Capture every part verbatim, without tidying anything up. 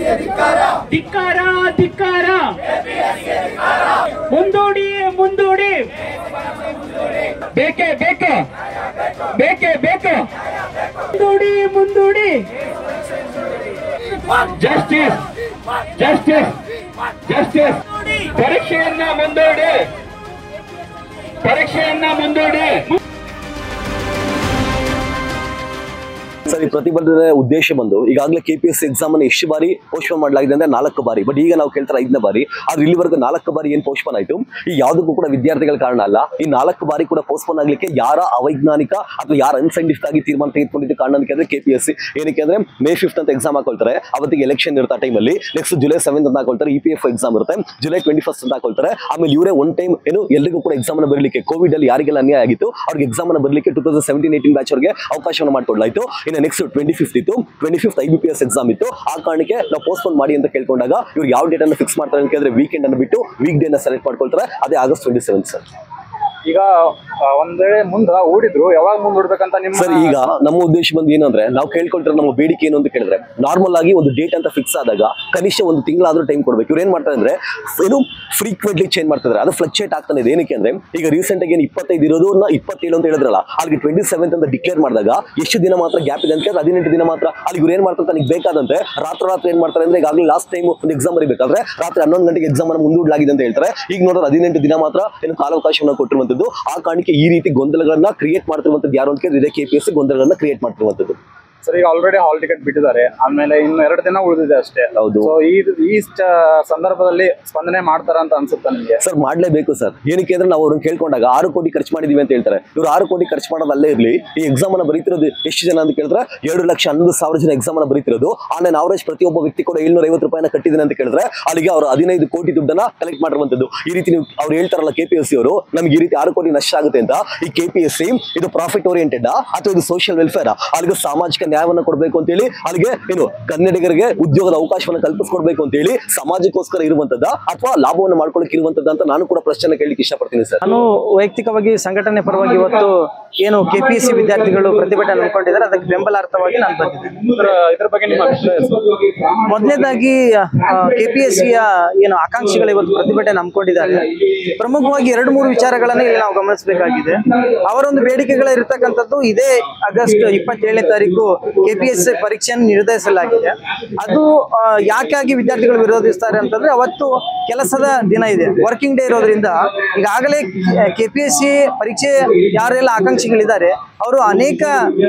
ಧಿಕ್ಕಾರ ಧಿಕ್ಕಾರ ಮುಂದೂಡಿ ಮುಂದೂಡಿ ಬೇಕೇ ಬೇಕು ಬೇಕೇ ಬೇಕು ಮುಂದೂಡಿ ಮುಂದೂಡಿ ಜಸ್ಟಿಸ್ ಜಸ್ಟಿಸ್ ಜಸ್ಟಿಸ್ ಪರೀಕ್ಷೆಯನ್ನ ಮುಂದೂಡಿ ಪರೀಕ್ಷೆಯನ್ನ ಮುಂದೂಡಿ ಸರ್, ಈ ಪ್ರತಿಭಟನೆ ಉದ್ದೇಶ ಬಂದು ಈಗಾಗಲೇ ಕೆಪಿಎಸ್ಸಿ ಎಕ್ಸಾಮ್ ಅನ್ನು ಎಷ್ಟು ಬಾರಿ ಪೋಸ್ಟ್ಪೋನ್ ಮಾಡಲಾಗಿದೆ ಅಂದ್ರೆ ನಾಲ್ಕು ಬಾರಿ. ಬಟ್ ಈಗ ನಾವು ಕೇಳ್ತಾರೆ ಐದನೇ ಬಾರಿ. ಆದ್ರೆ ಇಲ್ಲಿವರೆಗೂ ನಾಲ್ಕು ಬಾರಿ ಏನ್ ಪೋಸ್ಟ್ಪೋನ್ ಆಯ್ತು, ಈ ಯಾವುದಕ್ಕೂ ಕೂಡ ವಿದ್ಯಾರ್ಥಿಗಳ ಕಾರಣ ಅಲ್ಲ. ಈ ನಾಲ್ಕು ಬಾರಿ ಕೂಡ ಪೋಸ್ಟ್ಪೋನ್ ಆಗ್ಲಿಕ್ಕೆ ಯಾರ ಅವೈಜ್ಞಾನಿಕ ಅಥವಾ ಯಾರ ಅನ್ಸೈಂಟಿಫಿಕ್ ಆಗಿ ತೀರ್ಮಾನ ತೆಗೆದುಕೊಂಡಿದ್ದು ಕಾರಣ ಅಂದ್ರೆ ಕೆಪಿಎಸ್ಸಿ. ಏನಕ್ಕೆ ಅಂದ್ರೆ ಮೇ ಫಿಫ್ತ್ ಅಂತ ಎಕ್ಸಾಮ್ ಹಾಕೊಳ್ತಾರೆ, ಅವತ್ತಿಗೆ ಎಲೆಕ್ಷನ್ ಇರುತ್ತೆ. ಆ ಟೈಮಲ್ಲಿ ನೆಕ್ಸ್ಟ್ ಜುಲೈ ಸೆವೆಂತ್ ಅಂತ ಹಾಕೊಳ್ತಾರೆ, ಇ ಪಿ ಎಫ್ ಎಕ್ಸಾಮ್ ಇರುತ್ತೆ, ಜುಲೈ ಟ್ವೆಂಟಿ ಫಸ್ಟ್ ಅಂತ ಹಾಕೊಳ್ತಾರೆ. ಆಮೇಲೆ ಇವರೇ ಒನ್ ಟೈಮ್ ಏನು ಎಲ್ರಿಗೂ ಕೂಡ ಎಕ್ಸಾಮ್ ಅನ್ನು ಬರಲಿಕ್ಕೆ ಕೋವಿಡ್ ಅಲ್ಲಿ ಯಾರಿಗೆಲ್ಲ ಅನ್ಯಾಯ ಆಗಿತ್ತು ಅವ್ರಿಗೆ ಎಕ್ಸಾಮ್ ಅನ್ನು ಬರಲಿಕ್ಕೆ two thousand seventeen eighteen batch ಅವರಿಗೆ ಅವಕಾಶವನ್ನು ಮಾಡಿಕೊಡ್ಲಾಯ್ತು. ಇನ್ನು ನೆಕ್ಸ್ಟ್ ಟ್ವೆಂಟಿ ಫಿಫ್ತ್ ಇತ್ತು, twenty fifth I B P S exam ಇತ್ತು. ಆ ಕಾರಣಕ್ಕೆ ನಾವು ಪೋಸ್ಟ್ಪೋನ್ ಮಾಡಿ ಅಂತ ಕೇಳ್ಕೊಂಡಾಗ ಇವ್ರು ಯಾವ ಡೇಟ್ ಅನ್ನು ಫಿಕ್ಸ್ ಮಾಡ್ತಾರೆ ಅಂತ ಕೇಳಿದ್ರೆ ವೀಕೆಂಡ್ ಅನ್ನು ಬಿಟ್ಟು ವೀಕ್ ಡೇ ನ ಸೆಲೆಕ್ಟ್ ಮಾಡ್ಕೊಳ್ತಾರೆ. ಅದೇ ಆಗಸ್ಟ್ ಟ್ವೆಂಟಿ ಸೆವೆಂತ್ ಸರ್. ಈಗ ಒಂದ್ ವೇಳೆ ಮುಂದ ಓಡಿದ್ರು ಯಾವಾಗ ಮುಂದೂಡ್ಬೇಕಂತ ನಿಮ್ಮ ಸರ್, ಈಗ ನಮ್ಮ ಉದ್ದೇಶ ಬಂದು ಏನಂದ್ರೆ ನಾವು ಕೇಳ್ಕೊಳ್ತಾರೆ ನಮ್ಮ ಬೇಡಿಕೆ ಏನು ಅಂತ ಕೇಳಿದ್ರೆ ನಾರ್ಮಲ್ ಆಗಿ ಒಂದು ಡೇಟ್ ಅಂತ ಫಿಕ್ಸ್ ಆದಾಗ ಕನಿಷ್ಠ ಒಂದು ತಿಂಗಳಾದ್ರೂ ಟೈಮ್ ಕೊಡ್ಬೇಕು. ಇವ್ರು ಏನ್ ಮಾಡ್ತಾರೆ ಅಂದ್ರೆ ಏನು ಫ್ರೀಕ್ವೆಂಟ್ಲಿ ಚೇಂಜ್ ಮಾಡ್ತಿದ್ದಾರೆ, ಅದು ಫ್ಲಕ್ಚುಯೇಟ್ ಆಗ್ತಾನೆ ಇದೆ. ಏನಕ್ಕೆ ಅಂದ್ರೆ ಈಗ ರೀಸೆಂಟ್ ಆಗಿ ಏನು ಇಪ್ಪತ್ತೈದು ಇರೋದು ಇಪ್ಪತ್ತೇಳು ಅಂತ ಹೇಳಿದ್ರಲ್ಲ, ಅಲ್ಲಿಗೆ ಟ್ವೆಂಟಿ ಸೆವೆಂತ್ ಅಂತ ಡಿಕ್ಲೇರ್ ಮಾಡಿದಾಗ ಎಷ್ಟು ದಿನ ಮಾತ್ರ ಗ್ಯಾಪ್ ಇದೆ ಅಂತ ಹದಿನೆಂಟು ದಿನ ಮಾತ್ರ. ಅಲ್ಲಿ ಇವ್ರು ಏನ್ ಮಾಡ್ತಾರೆ ನನಗೆ ಬೇಕಾದಂತೆ ರಾತ್ರಿ ರಾತ್ರಿ ಏನ್ ಮಾಡ್ತಾರೆ ಅಂದ್ರೆ ಈಗಾಗಲೇ ಲಾಸ್ಟ್ ಟೈಮ್ ಒಂದು ಎಕ್ಸಾಮ್ ಬರೀಬೇಕಾದ್ರೆ ರಾತ್ರಿ ಹನ್ನೊಂದು ಗಂಟೆಗೆ ಎಕ್ಸಾಮ್ ಅನ್ನು ಮುಂದೂಡಲಾಗಿದೆ ಅಂತ ಹೇಳ್ತಾರೆ. ಈಗ ನೋಡಿದ್ರೆ ಹದಿನೆಂಟು ದಿನ ಮಾತ್ರ ಏನು ಕಾಲಾವಕಾಶವನ್ನು ಕೊಟ್ಟಿರುವಂತದ್ದು. ಆ ಕಾರಣಕ್ಕೆ ಈ ರೀತಿ ಗೊಂದಲಗಳನ್ನ ಕ್ರಿಯೇಟ್ ಮಾಡ್ತಿರುವಂತದ್ದು ಯಾರು ಅಂತ ಕೇಳಿದ್ರೆ ಕೆಪಿಎಸ್ಸಿ ಗೊಂದಲಗಳನ್ನ ಕ್ರಿಯೇಟ್ ಮಾಡ್ತಿರುವಂತದ್ದು. ಸರ್, ಈಗ ಆಲ್ರೆಡಿ ಹಾಲ್ ಟಿಕೆಟ್ ಬಿಟ್ಟಿದ್ದಾರೆ, ಆಮೇಲೆ ಇನ್ನು ಎರಡು ದಿನ ಉಳಿದಿದೆ ಅಷ್ಟೇ. ಹೌದು. ಸೊ ಈ ಈ ಸಂದರ್ಭದಲ್ಲಿ ಸ್ಪಂದನೆ ಮಾಡ್ತಾರ ಅಂತ ಅನ್ಸುತ್ತೆ ನಿಮಗೆ? ಸರ್, ಮಾಡ್ಲೇಬೇಕು ಸರ್. ಏನಕ್ಕೆ ಅಂದ್ರೆ ನಾವು ಅವ್ರನ್ನ ಕೇಳ್ಕೊಂಡಾಗ ಆರು ಕೋಟಿ ಖರ್ಚು ಮಾಡಿದೀವಿ ಅಂತ ಹೇಳ್ತಾರೆ. ಇವ್ರು ಆರು ಕೋಟಿ ಖರ್ಚು ಮಾಡೋದಲ್ಲೇ ಇರಲಿ, ಈ ಎಕ್ಸಾಮ್ ಅನ್ನ ಬರೀತಿರೋದು ಎಷ್ಟು ಜನ ಅಂತ ಕೇಳಿದ್ರೆ ಎರಡು ಲಕ್ಷ ಹನ್ನೊಂದು ಸಾವಿರ ಜನ ಎಕ್ಸಾಮ್ ಅನ್ನ ಬರೀತಿರೋದು. ಆನ್ಲೈನ್ ಅವರೇಜ್ ಪ್ರತಿಯೊಬ್ಬ ವ್ಯಕ್ತಿ ಕೂಡ ಏಳ್ನೂರ ಐವತ್ತು ರೂಪಾಯಿನ ಕಟ್ಟಿದ್ದೀನಿ ಅಂತ ಕೇಳಿದ್ರೆ ಅಲ್ಲಿಗೆ ಅವರು ಹದಿನೈದು ಕೋಟಿ ದುಡ್ಡನ್ನ ಕಲೆಕ್ಟ್ ಮಾಡಿರುವಂತದ್ದು. ಈ ರೀತಿ ನೀವು ಅವ್ರು ಹೇಳ್ತಾರಲ್ಲ ಕೆಪಿಎಸ್ಸಿ ಅವರು ನಮ್ಗೆ ಈ ರೀತಿ ಆರು ಕೋಟಿ ನಷ್ಟ ಆಗುತ್ತೆ ಅಂತ. ಈ ಕೆಪಿಎಸ್ಸಿ ಇದು ಪ್ರಾಫಿಟ್ ಓರಿಯೆಂಟೆಡ್ ಅಥವಾ ಇದು ಸೋಷಿಯಲ್ ವೆಲ್ಫೇರ್? ಅಲ್ಲಿಗೆ ಸಾಮಾಜಿಕ ನ್ಯಾಯವನ್ನು ಕೊಡಬೇಕು ಅಂತ ಹೇಳಿ, ಅಲ್ಲಿಗೆ ಏನು ಕನ್ನಡಿಗರಿಗೆ ಉದ್ಯೋಗದ ಅವಕಾಶವನ್ನು ಕಲ್ಪಿಸ್ಕೊಡ್ಬೇಕು ಅಂತ ಹೇಳಿ ಸಮಾಜಕ್ಕೋಸ್ಕರ ಇರುವಂತದ್ದ ಅಥವಾ ಲಾಭವನ್ನು ಮಾಡ್ಕೊಳ್ಳಕ್ಕೆ ಇರುವಂತದ್ದ ಅಂತ ನಾನು ಕೂಡ ಪ್ರಶ್ನೆ ಕೇಳಲಿಕ್ಕೆ ಇಷ್ಟಪಡ್ತೀನಿ ಸರ್. ನಾನು ವೈಯಕ್ತಿಕವಾಗಿ ಸಂಘಟನೆ ಪರವಾಗಿ ಇವತ್ತು ಏನು ಕೆಪಿಎಸ್ಸಿ ವಿದ್ಯಾರ್ಥಿಗಳು ಪ್ರತಿಭಟನೆ ಹಮ್ಮಿಕೊಂಡಿದ್ದಾರೆ ಅದಕ್ಕೆ ಬೆಂಬಲಾರ್ಥವಾಗಿ ನಾನು ಬಂದಿದ್ದೇನೆ. ಇದ್ರ ಬಗ್ಗೆ ನಿಮ್ಮ ಅಭಿಪ್ರಾಯ? ಮೊದಲನೇದಾಗಿ ಕೆಪಿಎಸ್ಸಿಯ ಏನು ಆಕಾಂಕ್ಷಿಗಳು ಇವತ್ತು ಪ್ರತಿಭಟನೆ ಹಮ್ಮಿಕೊಂಡಿದ್ದಾರೆ. ಪ್ರಮುಖವಾಗಿ ಎರಡು ಮೂರು ವಿಚಾರಗಳನ್ನು ಇಲ್ಲಿ ನಾವು ಗಮನಿಸಬೇಕಾಗಿದೆ. ಅವರೊಂದು ಬೇಡಿಕೆಗಳ ಇರತಕ್ಕಂಥದ್ದು ಇದೇ ಆಗಸ್ಟ್ ಇಪ್ಪತ್ತೇಳನೇ ತಾರೀಕು ಕೆಪಿಎಸ್ಸಿ ಪರೀಕ್ಷೆಯನ್ನು ನಿರ್ಧರಿಸಲಾಗಿದೆ. ಅದು ಯಾಕಾಗಿ ವಿದ್ಯಾರ್ಥಿಗಳು ವಿರೋಧಿಸ್ತಾರೆ ಅಂತಂದ್ರೆ ಅವತ್ತು ಕೆಲಸದ ದಿನ ಇದೆ, ವರ್ಕಿಂಗ್ ಡೇ ಇರೋದ್ರಿಂದ ಈಗಾಗಲೇ ಕೆಪಿಎಸ್ಸಿ ಪರೀಕ್ಷೆ ಯಾರೆಲ್ಲ ಆಕಾಂಕ್ಷಿಗಳಿದ್ದಾರೆ ಅವರು ಅನೇಕ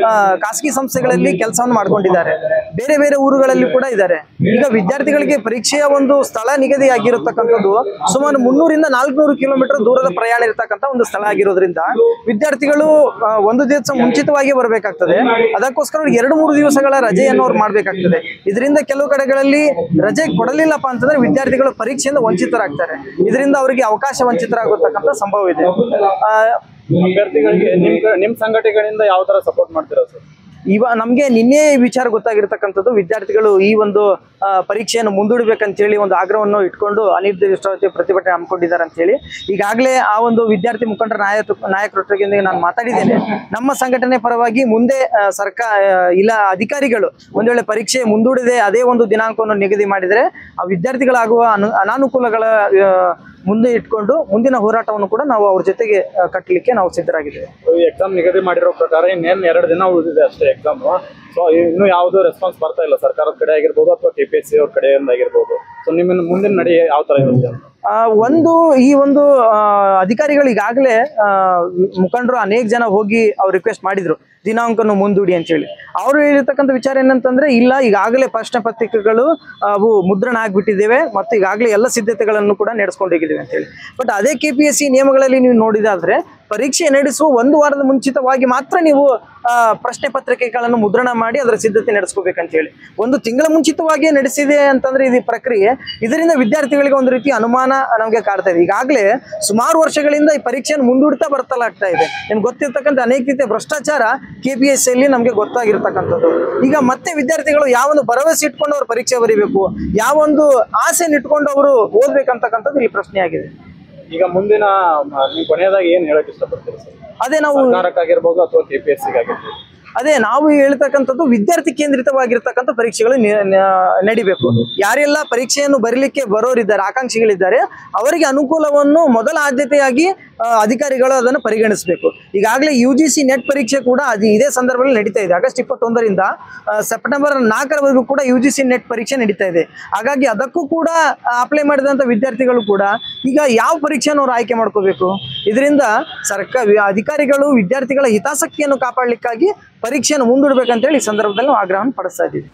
ಖಾಸಗಿ ಸಂಸ್ಥೆಗಳಲ್ಲಿ ಕೆಲಸವನ್ನು ಮಾಡ್ಕೊಂಡಿದ್ದಾರೆ, ಬೇರೆ ಬೇರೆ ಊರುಗಳಲ್ಲಿ ಕೂಡ ಇದ್ದಾರೆ. ಈಗ ವಿದ್ಯಾರ್ಥಿಗಳಿಗೆ ಪರೀಕ್ಷೆಯ ಒಂದು ಸ್ಥಳ ನಿಗದಿ ಆಗಿರತಕ್ಕಂಥದ್ದು ಸುಮಾರು ಮುನ್ನೂರಿಂದ ನಾಲ್ಕುನೂರು ಕಿಲೋಮೀಟರ್ ದೂರದ ಪ್ರಯಾಣ ಇರತಕ್ಕಂಥ ಒಂದು ಸ್ಥಳ ಆಗಿರೋದ್ರಿಂದ ವಿದ್ಯಾರ್ಥಿಗಳು ಒಂದು ದಿವಸ ಮುಂಚಿತವಾಗಿ ಬರಬೇಕಾಗ್ತದೆ. ಅದಕ್ಕೋಸ್ಕರ ಎರಡು ಮೂರು ದಿವಸಗಳ ರಜೆಯನ್ನು ಅವ್ರು ಮಾಡ್ಬೇಕಾಗ್ತದೆ. ಇದರಿಂದ ಕೆಲವು ಕಡೆಗಳಲ್ಲಿ ರಜೆ ಕೊಡಲಿಲ್ಲಪ್ಪ ಅಂತಂದ್ರೆ ವಿದ್ಯಾರ್ಥಿಗಳು ಪರೀಕ್ಷೆಯಿಂದ ವಂಚಿತರಾಗ್ತಾರೆ. ಇದರಿಂದ ಅವರಿಗೆ ಅವಕಾಶ ವಂಚಿತರಾಗತಕ್ಕಂಥ ಸಂಭವ ಇದೆ. ಅಭ್ಯರ್ಥಿಗಳಿಗೆ ನಿಮ್ ನಿಮ್ ಸಂಘಟನೆಗಳಿಂದ ಯಾವ ತರ ಸಪೋರ್ಟ್ ಮಾಡ್ತೀರಾ ಸರ್? ಇವ ನಮ್ಗೆ ನಿನ್ನೆ ವಿಚಾರ ಗೊತ್ತಾಗಿರ್ತಕ್ಕಂಥದ್ದು ವಿದ್ಯಾರ್ಥಿಗಳು ಈ ಒಂದು ಪರೀಕ್ಷೆಯನ್ನು ಮುಂದೂಡಬೇಕಂತ ಹೇಳಿ ಒಂದು ಆಗ್ರಹವನ್ನು ಇಟ್ಕೊಂಡು ಅನಿರ್ದಿಷ್ಟಾವಧಿ ಪ್ರತಿಭಟನೆ ಹಮ್ಮಿಕೊಂಡಿದ್ದಾರೆ ಅಂತ ಹೇಳಿ ಈಗಾಗಲೇ ಆ ಒಂದು ವಿದ್ಯಾರ್ಥಿ ಮುಖಂಡರ ನಾಯಕ ನಾಯಕರೊಟ್ಟಿಗೆ ನಾನು ಮಾತಾಡಿದ್ದೇನೆ. ನಮ್ಮ ಸಂಘಟನೆ ಪರವಾಗಿ ಮುಂದೆ ಸರ್ಕಾರ ಇಲ್ಲ ಅಧಿಕಾರಿಗಳು ಒಂದ್ ವೇಳೆ ಪರೀಕ್ಷೆ ಮುಂದೂಡದೆ ಅದೇ ಒಂದು ದಿನಾಂಕವನ್ನು ನಿಗದಿ ಮಾಡಿದರೆ ಆ ವಿದ್ಯಾರ್ಥಿಗಳಾಗುವ ಅನು ಅನಾನುಕೂಲಗಳ ಮುಂದೆ ಇಟ್ಕೊಂಡು ಮುಂದಿನ ಹೋರಾಟವನ್ನು ಕೂಡ ನಾವು ಅವ್ರ ಜೊತೆಗೆ ಕಟ್ಟಲಿಕ್ಕೆ ನಾವು ಸಿದ್ಧರಾಗಿದ್ದೇವೆ. ಎಕ್ಸಾಮ್ ನಿಗದಿ ಮಾಡಿರೋ ಪ್ರಕಾರ ಇನ್ನೇನು ಎರಡು ದಿನ ಉಳಿದಿದೆ ಅಷ್ಟೇ ಎಕ್ಸಾಮ್. ಸೊ ಇನ್ನು ಯಾವುದು ರೆಸ್ಪಾನ್ಸ್ ಬರ್ತಾ ಇಲ್ಲ ಸರ್ಕಾರದ ಕಡೆ ಆಗಿರ್ಬೋದು ಅಥವಾ ಕೆಪಿಎಸ್ಸಿ ಅವ್ರ ಕಡೆಯಿಂದ ಆಗಿರ್ಬೋದು. ಸೊ ನಿಮ್ಮ ಮುಂದಿನ ನಡೆ ಯಾವ ತರ ಇರುತ್ತೆ? ಒಂದು ಈ ಒಂದು ಅಧಿಕಾರಿಗಳು ಈಗಾಗಲೇ ಮುಖಂಡರು ಅನೇಕ ಜನ ಹೋಗಿ ಅವ್ರು ರಿಕ್ವೆಸ್ಟ್ ಮಾಡಿದ್ರು ದಿನಾಂಕನು ಮುಂದೂಡಿ ಅಂತ ಹೇಳಿ. ಅವರು ಹೇಳಿರ್ತಕ್ಕಂಥ ವಿಚಾರ ಏನಂತಂದ್ರೆ ಇಲ್ಲ, ಈಗಾಗಲೇ ಪ್ರಶ್ನೆ ಪತ್ರಿಕೆಗಳು ಅವು ಮುದ್ರಣ ಆಗ್ಬಿಟ್ಟಿದ್ದೇವೆ ಮತ್ತು ಈಗಾಗಲೇ ಎಲ್ಲ ಸಿದ್ಧತೆಗಳನ್ನು ಕೂಡ ನಡೆಸ್ಕೊಂಡಿದ್ದೇವೆ ಅಂತ ಹೇಳಿ. ಬಟ್ ಅದೇ ಕೆ ಪಿ ಎಸ್ ಸಿ ನಿಯಮಗಳಲ್ಲಿ ನೀವು ನೋಡಿದಾದ್ರೆ ಪರೀಕ್ಷೆ ನಡೆಸುವ ಒಂದು ವಾರದ ಮುಂಚಿತವಾಗಿ ಮಾತ್ರ ನೀವು ಪ್ರಶ್ನೆ ಪತ್ರಿಕೆಗಳನ್ನು ಮುದ್ರಣ ಮಾಡಿ ಅದರ ಸಿದ್ಧತೆ ನಡೆಸ್ಕೋಬೇಕಂತ ಹೇಳಿ. ಒಂದು ತಿಂಗಳ ಮುಂಚಿತವಾಗಿ ನಡೆಸಿದೆ ಅಂತಂದ್ರೆ ಇದು ಪ್ರಕ್ರಿಯೆ, ಇದರಿಂದ ವಿದ್ಯಾರ್ಥಿಗಳಿಗೆ ಒಂದು ರೀತಿ ಅನುಮಾನ ನಮಗೆ ಕಾಡ್ತಾ ಇದೆ. ಈಗಾಗಲೇ ಸುಮಾರು ವರ್ಷಗಳಿಂದ ಈ ಪರೀಕ್ಷೆಯನ್ನು ಮುಂದೂಡ್ತಾ ಬರ್ತಲಾಗ್ತಾ ಇದೆ. ನಿಮ್ಗೆ ಗೊತ್ತಿರ್ತಕ್ಕಂಥ ಅನೇಕ ರೀತಿಯ ಭ್ರಷ್ಟಾಚಾರ ಕೆ ಪಿ ಎಸ್ ಸಿಯಲ್ಲಿ ನಮಗೆ ಗೊತ್ತಾಗಿರ್ತಕ್ಕಂಥದ್ದು. ಈಗ ಮತ್ತೆ ವಿದ್ಯಾರ್ಥಿಗಳು ಯಾವೊಂದು ಭರವಸೆ ಇಟ್ಕೊಂಡು ಅವ್ರು ಪರೀಕ್ಷೆ ಬರೀಬೇಕು, ಯಾವೊಂದು ಆಸೆಯನ್ನು ಇಟ್ಕೊಂಡು ಅವರು ಓದ್ಬೇಕಂತಕ್ಕಂಥದ್ದು ಈ ಪ್ರಶ್ನೆ ಆಗಿದೆ. ಈಗ ಮುಂದಿನ ನೀವು ಕೊನೆಯದಾಗಿ ಏನ್ ಹೇಳಕ್ ಇಷ್ಟಪಡ್ತೀರಿ ಸರ್? ಅದೇ ನಾವು ಸರ್ಕಾರಕ್ಕಾಗಿರ್ಬೋದು ಅಥವಾ ಕೆಪಿಎಸ್ಸಿಗಾಗಿರ್ಬೋದು? ಅದೇ ನಾವು ಹೇಳ್ತಕ್ಕಂಥದ್ದು ವಿದ್ಯಾರ್ಥಿ ಕೇಂದ್ರಿತವಾಗಿರ್ತಕ್ಕಂಥ ಪರೀಕ್ಷೆಗಳು ನಡಿಬೇಕು. ಯಾರೆಲ್ಲ ಪರೀಕ್ಷೆಯನ್ನು ಬರೀಲಿಕ್ಕೆ ಬರೋರಿದ್ದಾರೆ, ಆಕಾಂಕ್ಷಿಗಳಿದ್ದಾರೆ, ಅವರಿಗೆ ಅನುಕೂಲವನ್ನು ಮೊದಲ ಆದ್ಯತೆಯಾಗಿ ಅಧಿಕಾರಿಗಳು ಅದನ್ನು ಪರಿಗಣಿಸಬೇಕು. ಈಗಾಗಲೇ ಯು ಜಿ ಸಿ ನೆಟ್ ಪರೀಕ್ಷೆ ಕೂಡ ಅದು ಇದೇ ಸಂದರ್ಭದಲ್ಲಿ ನಡೀತಾ ಇದೆ. ಆಗಸ್ಟ್ ಇಪ್ಪತ್ತೊಂದರಿಂದ ಸೆಪ್ಟೆಂಬರ್ ನಾಲ್ಕರವರೆಗೂ ಕೂಡ ಯು ಜಿ ಸಿ ನೆಟ್ ಪರೀಕ್ಷೆ ನಡೀತಾ ಇದೆ. ಹಾಗಾಗಿ ಅದಕ್ಕೂ ಕೂಡ ಅಪ್ಲೈ ಮಾಡಿದಂಥ ವಿದ್ಯಾರ್ಥಿಗಳು ಕೂಡ ಈಗ ಯಾವ ಪರೀಕ್ಷೆಯನ್ನು ಅವರು ಆಯ್ಕೆ ಮಾಡ್ಕೋಬೇಕು? ಇದರಿಂದ ಸರ್ಕಾರ ಅಧಿಕಾರಿಗಳು ವಿದ್ಯಾರ್ಥಿಗಳ ಹಿತಾಸಕ್ತಿಯನ್ನು ಕಾಪಾಡಲಿಕ್ಕಾಗಿ ಪರೀಕ್ಷೆಯನ್ನು ಮುಂದೂಡಬೇಕಂತೇಳಿ ಈ ಸಂದರ್ಭದಲ್ಲಿ ನಾವು ಆಗ್ರಹವನ್ನು ಪಡಿಸ್ತಾ ಇದ್ದೀವಿ.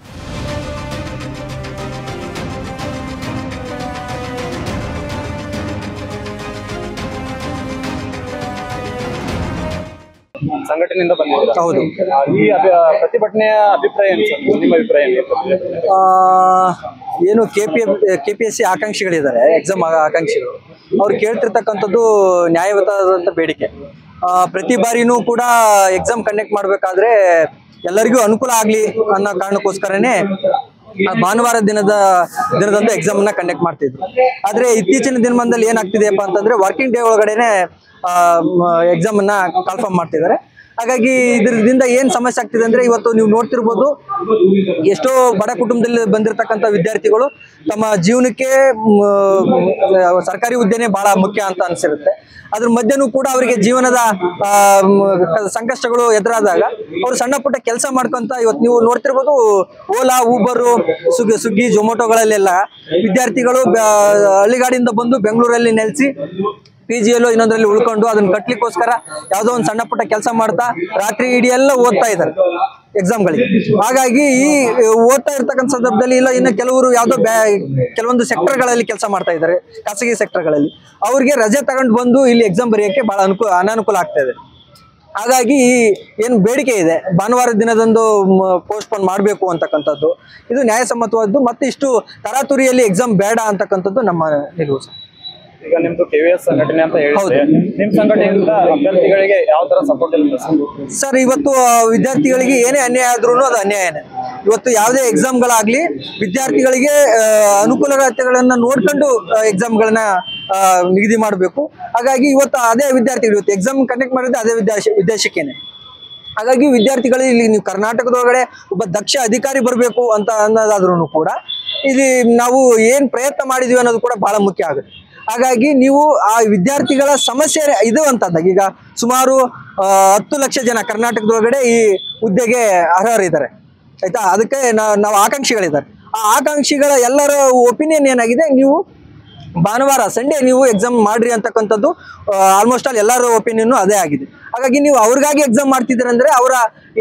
ಸಂಘಟನೆಯಿಂದ ಬಂದಿದ್ದೀರಾ? ಹೌದು. ಈ ಪ್ರತಿಭಟನೆಯ ಅಭಿಪ್ರಾಯ ಏನು ಸರ್? ನಿಮ್ಮ ಅಭಿಪ್ರಾಯ ಏನು? K P K P S C ಆಕಾಂಕ್ಷಿಗಳಿದ್ದಾರೆ, ಎಕ್ಸಾಮ್ ಆಕಾಂಕ್ಷಿಗಳು, ಅವ್ರು ಕೇಳ್ತಿರ್ತಕ್ಕಂಥದ್ದು ನ್ಯಾಯಯುತವಾದಂಥ ಬೇಡಿಕೆ. ಪ್ರತಿ ಬಾರಿನೂ ಕೂಡ ಎಕ್ಸಾಮ್ ಕಂಡಕ್ಟ್ ಮಾಡಬೇಕಾದ್ರೆ ಎಲ್ಲರಿಗೂ ಅನುಕೂಲ ಆಗಲಿ ಅನ್ನೋ ಕಾರಣಕ್ಕೋಸ್ಕರನೇ ಭಾನುವಾರ ದಿನದ ದಿನದಂದು ಎಕ್ಸಾಮ್ ಅನ್ನ ಕಂಡಕ್ಟ್ ಮಾಡ್ತಿದ್ರು. ಆದ್ರೆ ಇತ್ತೀಚಿನ ದಿನಮಾನದಲ್ಲಿ ಏನಾಗ್ತಿದೆಯಪ್ಪ ಅಂತಂದ್ರೆ ವರ್ಕಿಂಗ್ ಡೇ ಒಳಗಡೆನೆ ಎಕ್ಸಾಮ್ ಅನ್ನ ಕನ್ಫರ್ಮ್ ಮಾಡ್ತಿದ್ದಾರೆ. ಹಾಗಾಗಿ ಇದರಿಂದ ಏನ್ ಸಮಸ್ಯೆ ಆಗ್ತಿದೆ ಅಂದ್ರೆ, ಇವತ್ತು ನೀವು ನೋಡ್ತಿರ್ಬೋದು, ಎಷ್ಟೋ ಬಡ ಕುಟುಂಬದಲ್ಲಿ ಬಂದಿರತಕ್ಕಂಥ ವಿದ್ಯಾರ್ಥಿಗಳು ತಮ್ಮ ಜೀವನಕ್ಕೆ ಸರ್ಕಾರಿ ಹುದ್ದೆನೇ ಬಹಳ ಮುಖ್ಯ ಅಂತ ಅನ್ಸಿರುತ್ತೆ. ಅದ್ರ ಮಧ್ಯನೂ ಕೂಡ ಅವರಿಗೆ ಜೀವನದ ಸಂಕಷ್ಟಗಳು ಎದುರಾದಾಗ ಅವರು ಸಣ್ಣ ಪುಟ್ಟ ಕೆಲಸ ಮಾಡ್ಕೊಂತ ಇವತ್ತು ನೀವು ನೋಡ್ತಿರ್ಬೋದು, ಓಲಾ, ಊಬರು, ಸ್ವಿಗ್ಗಿ ಸ್ವಿಗ್ಗಿ ಜೊಮೊಟೊಗಳಲ್ಲೆಲ್ಲ ವಿದ್ಯಾರ್ಥಿಗಳು ಹಳ್ಳಿಗಾಡಿಂದ ಬಂದು ಬೆಂಗಳೂರಲ್ಲಿ ನೆಲೆಸಿ ಪಿ ಜಿಯಲ್ಲೋ ಇನ್ನೊಂದರಲ್ಲಿ ಉಳ್ಕೊಂಡು ಅದನ್ನ ಕಟ್ಲಿಕ್ಕೋಸ್ಕರ ಯಾವುದೋ ಒಂದು ಸಣ್ಣ ಪುಟ್ಟ ಕೆಲಸ ಮಾಡ್ತಾ ರಾತ್ರಿ ಇಡೀ ಎಲ್ಲ ಓದ್ತಾ ಇದ್ದಾರೆ ಎಕ್ಸಾಮ್ಗಳಿಗೆ. ಹಾಗಾಗಿ ಈ ಓದ್ತಾ ಇರ್ತಕ್ಕಂಥ ಸಂದರ್ಭದಲ್ಲಿ ಇಲ್ಲ ಇನ್ನು ಕೆಲವರು ಯಾವುದೋ ಬ್ಯಾ ಕೆಲವೊಂದು ಸೆಕ್ಟರ್ಗಳಲ್ಲಿ ಕೆಲಸ ಮಾಡ್ತಾ ಇದ್ದಾರೆ, ಖಾಸಗಿ ಸೆಕ್ಟರ್ಗಳಲ್ಲಿ, ಅವ್ರಿಗೆ ರಜೆ ತಗೊಂಡು ಬಂದು ಇಲ್ಲಿ ಎಕ್ಸಾಮ್ ಬರೆಯೋಕ್ಕೆ ಬಹಳ ಅನುಕೂಲ ಅನಾನುಕೂಲ ಆಗ್ತಾ ಇದೆ. ಹಾಗಾಗಿ ಏನು ಬೇಡಿಕೆ ಇದೆ, ಭಾನುವಾರ ದಿನದಂದು ಪೋಸ್ಟ್ಪೋನ್ ಮಾಡಬೇಕು ಅಂತಕ್ಕಂಥದ್ದು ಇದು ನ್ಯಾಯಸಮ್ಮತವಾದ್ದು. ಮತ್ತೆ ಇಷ್ಟು ತರಾತುರಿಯಲ್ಲಿ ಎಕ್ಸಾಮ್ ಬೇಡ ಅಂತಕ್ಕಂಥದ್ದು ನಮ್ಮ ನಿಲುವು. ಈಗ ನಿಮ್ದು ಕೆ ವಿ ಎಸ್ ಸಂಘಟನೆ ಅಂತ ಹೇಳಿದ್ರೆ, ನಿಮ್ ಸಂಘಟನೆಯಿಂದ ಅಭ್ಯರ್ಥಿಗಳಿಗೆ ಯಾವ ತರ ಸಪೋರ್ಟ್ ಇರುತ್ತೆ ಸರ್? ಇವತ್ತು ವಿದ್ಯಾರ್ಥಿಗಳಿಗೆ ಏನೇ ಅನ್ಯಾಯ ಆದ್ರೂ ಅದು ಅನ್ಯಾಯನೇ. ಇವತ್ತು ಯಾವುದೇ ಎಕ್ಸಾಮ್ಗಳಾಗ್ಲಿ ವಿದ್ಯಾರ್ಥಿಗಳಿಗೆ ಅನುಕೂಲತೆಗಳನ್ನ ನೋಡ್ಕೊಂಡು ಎಕ್ಸಾಮ್ಗಳನ್ನ ನಿಗದಿ ಮಾಡಬೇಕು. ಹಾಗಾಗಿ ಇವತ್ತು ಅದೇ ವಿದ್ಯಾರ್ಥಿಗಳು ಇವತ್ತು ಎಕ್ಸಾಮ್ ಕಂಡಕ್ಟ್ ಮಾಡಿದ್ರೆ ಅದೇ ವಿದ್ಯಾಶ ಉದ್ದೇಶಕ್ಕೇನೆ. ಹಾಗಾಗಿ ವಿದ್ಯಾರ್ಥಿಗಳು ಇಲ್ಲಿ ನೀವು ಕರ್ನಾಟಕದೊಳಗಡೆ ಒಬ್ಬ ದಕ್ಷ ಅಧಿಕಾರಿ ಬರಬೇಕು ಅಂತ ಅನ್ನೋದಾದ್ರೂ ಕೂಡ ಇಲ್ಲಿ ನಾವು ಏನ್ ಪ್ರಯತ್ನ ಮಾಡಿದೀವಿ ಅನ್ನೋದು ಕೂಡ ಬಹಳ ಮುಖ್ಯ ಆಗುತ್ತೆ. ಹಾಗಾಗಿ ನೀವು ಆ ವಿದ್ಯಾರ್ಥಿಗಳ ಸಮಸ್ಯೆ ಇದು ಅಂತಂದಾಗ ಈಗ ಸುಮಾರು ಹತ್ತು ಲಕ್ಷ ಜನ ಕರ್ನಾಟಕದೊಳಗಡೆ ಈ ಹುದ್ದೆಗೆ ಅರ್ಹರಿದ್ದಾರೆ, ಆಯ್ತಾ? ಅದಕ್ಕೆ ನಾವು ಆಕಾಂಕ್ಷಿಗಳಿದ್ದಾರೆ. ಆ ಆಕಾಂಕ್ಷಿಗಳ ಎಲ್ಲರ ಒಪಿನಿಯನ್ ಏನಾಗಿದೆ, ನೀವು ಭಾನುವಾರ ಸಂಡೇ ನೀವು ಎಕ್ಸಾಮ್ ಮಾಡ್ರಿ ಅಂತಕ್ಕಂಥದ್ದು ಆಲ್ಮೋಸ್ಟ್ ಆಲ್ ಎಲ್ಲರ ಒಪಿನಿಯನ್ ಅದೇ ಆಗಿದೆ. ಹಾಗಾಗಿ ನೀವು ಅವ್ರಿಗಾಗಿ ಎಕ್ಸಾಮ್ ಮಾಡ್ತಿದ್ದೀರ ಅಂದ್ರೆ ಅವರ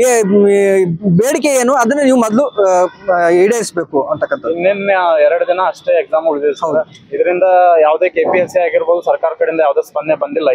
ಬೇಡಿಕೆ ಏನು ಅದನ್ನ ನೀವು ಮೊದಲು ಈಡೇರಿಸಬೇಕು ಅಂತಕ್ಕಂಥದ್ದು. ನಿನ್ನೆ ಎರಡು ದಿನ ಅಷ್ಟೇ ಎಕ್ಸಾಮ್ ಉಳಿದಿದೆ. ಇದರಿಂದ ಯಾವುದೇ ಕೆ ಪಿ ಎಸ್ ಸಿ ಆಗಿರ್ಬೋದು, ಸರ್ಕಾರ ಕಡೆಯಿಂದ ಯಾವುದೇ ಸ್ಪಂದನೆ ಬಂದಿಲ್ಲ.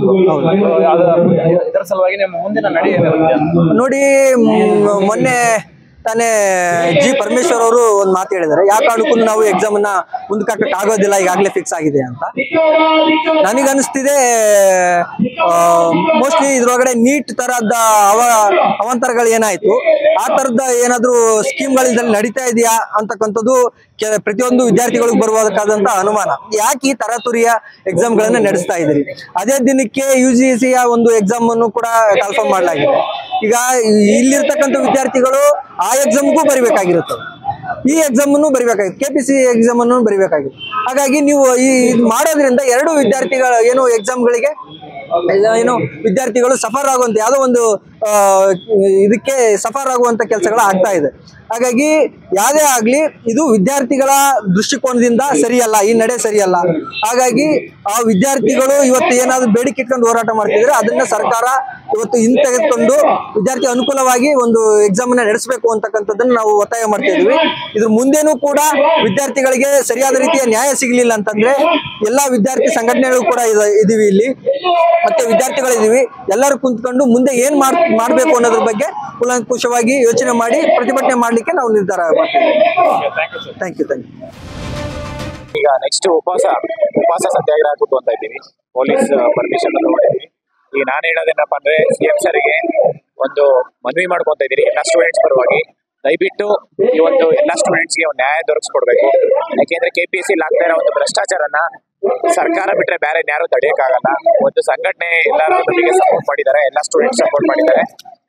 ಇದರ ಸಲುವಾಗಿ ನಿಮ್ಮ ಮುಂದಿನ ನಡೆ ಏನಿರುತ್ತೆ ನೋಡಿ. ಮೊನ್ನೆ ತಾನೇ ಜಿ ಪರಮೇಶ್ವರ್ ಅವರು ಒಂದು ಮಾತು ಹೇಳಿದ್ದಾರೆ, ಯಾವ ಕಾರಣಕ್ಕೂ ನಾವು ಎಕ್ಸಾಮ್ ಅನ್ನ ಮುಂದಕ್ಕೆ ಆಗೋದಿಲ್ಲ, ಈಗಾಗಲೇ ಫಿಕ್ಸ್ ಆಗಿದೆ ಅಂತ. ನನಗನ್ನಿಸ್ತಿದೆ ಮೋಸ್ಟ್ಲಿ ಇದ್ರೊಳಗಡೆ ನೀಟ್ ತರಹದ ಅವ ಅವಾಂತರಗಳು ಏನಾಯ್ತು, ಆ ತರದ ಏನಾದ್ರು ಸ್ಕೀಮ್ಗಳು ಇದ್ರಲ್ಲಿ ನಡೀತಾ ಇದೆಯಾ ಅಂತಕ್ಕಂಥದ್ದು ಪ್ರತಿಯೊಂದು ವಿದ್ಯಾರ್ಥಿಗಳಿಗೆ ಬರುವುದಕ್ಕಾದಂತ ಅನುಮಾನ. ಯಾಕೆ ಈ ತರಾತುರಿಯ ಎಕ್ಸಾಮ್ ಗಳನ್ನ ನಡೆಸ್ತಾ ಇದ್ದೀರಿ? ಅದೇ ದಿನಕ್ಕೆ ಯು ಜಿ ಸಿಯ ಒಂದು ಎಕ್ಸಾಮ್ ಅನ್ನು ಕೂಡ ಕನ್ಫರ್ಮ್ ಮಾಡಲಾಗಿದೆ. ಈಗ ಇಲ್ಲಿರ್ತಕ್ಕಂಥ ವಿದ್ಯಾರ್ಥಿಗಳು ಆ ಎಕ್ಸಾಮ್ಗೂ ಬರಿಬೇಕಾಗಿರುತ್ತೆ, ಈ ಎಕ್ಸಾಮ್ ಅನ್ನು ಬರಿಬೇಕಾಗಿತ್ತು, ಕೆ ಪಿ ಸಿ ಎಕ್ಸಾಮ್ ಅನ್ನು ಬರಿಬೇಕಾಗಿತ್ತು. ಹಾಗಾಗಿ ನೀವು ಈ ಮಾಡೋದ್ರಿಂದ ಎರಡು ವಿದ್ಯಾರ್ಥಿಗಳ ಏನು ಎಕ್ಸಾಮ್ಗಳಿಗೆ ಏನು ವಿದ್ಯಾರ್ಥಿಗಳು ಸಫರ್ ಆಗುವಂತ ಯಾವುದೋ ಒಂದು ಇದಕ್ಕೆ ಸಫರ್ ಆಗುವಂತ ಕೆಲಸಗಳು ಆಗ್ತಾ ಇದೆ. ಹಾಗಾಗಿ ಯಾವುದೇ ಆಗ್ಲಿ ಇದು ವಿದ್ಯಾರ್ಥಿಗಳ ದೃಷ್ಟಿಕೋನದಿಂದ ಸರಿಯಲ್ಲ, ಈ ನಡೆ ಸರಿಯಲ್ಲ. ಹಾಗಾಗಿ ಆ ವಿದ್ಯಾರ್ಥಿಗಳು ಇವತ್ತು ಏನಾದ್ರು ಬೇಡಿಕೆ ಇಟ್ಕೊಂಡು ಹೋರಾಟ ಮಾಡ್ತಿದ್ರೆ ಅದನ್ನ ಸರ್ಕಾರ ಇವತ್ತು ಹಿಂತೆಗೆದುಕೊಂಡು ವಿದ್ಯಾರ್ಥಿ ಅನುಕೂಲವಾಗಿ ಒಂದು ಎಕ್ಸಾಮ್ ಅನ್ನ ನಡೆಸಬೇಕು ಅಂತಕ್ಕಂಥದ್ದನ್ನ ನಾವು ಒತ್ತಾಯ ಮಾಡ್ತಾ ಇದೀವಿ. ಇದ್ರ ಮುಂದೇನೂ ಕೂಡ ವಿದ್ಯಾರ್ಥಿಗಳಿಗೆ ಸರಿಯಾದ ರೀತಿಯ ನ್ಯಾಯ ಸಿಗಲಿಲ್ಲ ಅಂತಂದ್ರೆ ಎಲ್ಲಾ ವಿದ್ಯಾರ್ಥಿ ಸಂಘಟನೆಗಳು ಕೂಡ ಇದೀವಿ ಇಲ್ಲಿ, ಮತ್ತೆ ವಿದ್ಯಾರ್ಥಿಗಳಿದೀವಿ, ಎಲ್ಲರೂ ಕುಂತ್ಕೊಂಡು ಮುಂದೆ ಏನ್ ಮಾಡ್ ಮಾಡ್ಬೇಕು ಅನ್ನೋದ್ರ ಬಗ್ಗೆ ಕೂಲಂಕುಷವಾಗಿ ಯೋಚನೆ ಮಾಡಿ ಪ್ರತಿಭಟನೆ ಮಾಡ್ಲಿಕ್ಕೆ ನಾವು ನಿರ್ಧಾರ ಮಾಡ್ತೀವಿ. ಥ್ಯಾಂಕ್ ಯು ಥ್ಯಾಂಕ್ ಯು ಈಗ ನೆಕ್ಸ್ಟ್ ಉಪವಾಸ ಉಪವಾಸ ಸತ್ಯಾಗ್ರಹ ಕೂತ್ಕೊಂತ ಇದ್ದೀವಿ, ಪೊಲೀಸ್ ಪರ್ಮಿಷನ್ ತಗೊಂಡಿದ್ದೀವಿ. ಈಗ ನಾನು ಹೇಳೋದೇನಪ್ಪ ಅಂದ್ರೆ ಸಿ ಎಂ ಸರ್ಗೆ ಒಂದು ಮನವಿ ಮಾಡ್ಕೊಂತ ಇದ್ದೀರಿ, ಎಲ್ಲ ಸ್ಟೂಡೆಂಟ್ಸ್ ಪರವಾಗಿ ದಯವಿಟ್ಟು ಈ ಒಂದು ಎಲ್ಲ ಸ್ಟೂಡೆಂಟ್ಸ್ಗೆ ಒಂದು ನ್ಯಾಯ ದೊರಕಿಸ್ಕೊಡ್ಬೇಕು. ಯಾಕೆಂದ್ರೆ ಕೆ ಪಿ ಎಸ್ ಸಿ ಆಗ್ತಾ ಇರೋ ಒಂದು ಭ್ರಷ್ಟಾಚಾರನ ಸರ್ಕಾರ ಬಿಟ್ರೆ ಬೇರೆ ಯಾರು ತಡೆಯಕ್ಕಾಗಲ್ಲ. ಒಂದು ಸಂಘಟನೆ ಎಲ್ಲರೂ ನಮಗೆ ಸಪೋರ್ಟ್ ಮಾಡಿದ್ದಾರೆ, ಎಲ್ಲ ಸ್ಟೂಡೆಂಟ್ಸ್ ಸಪೋರ್ಟ್ ಮಾಡಿದ್ದಾರೆ.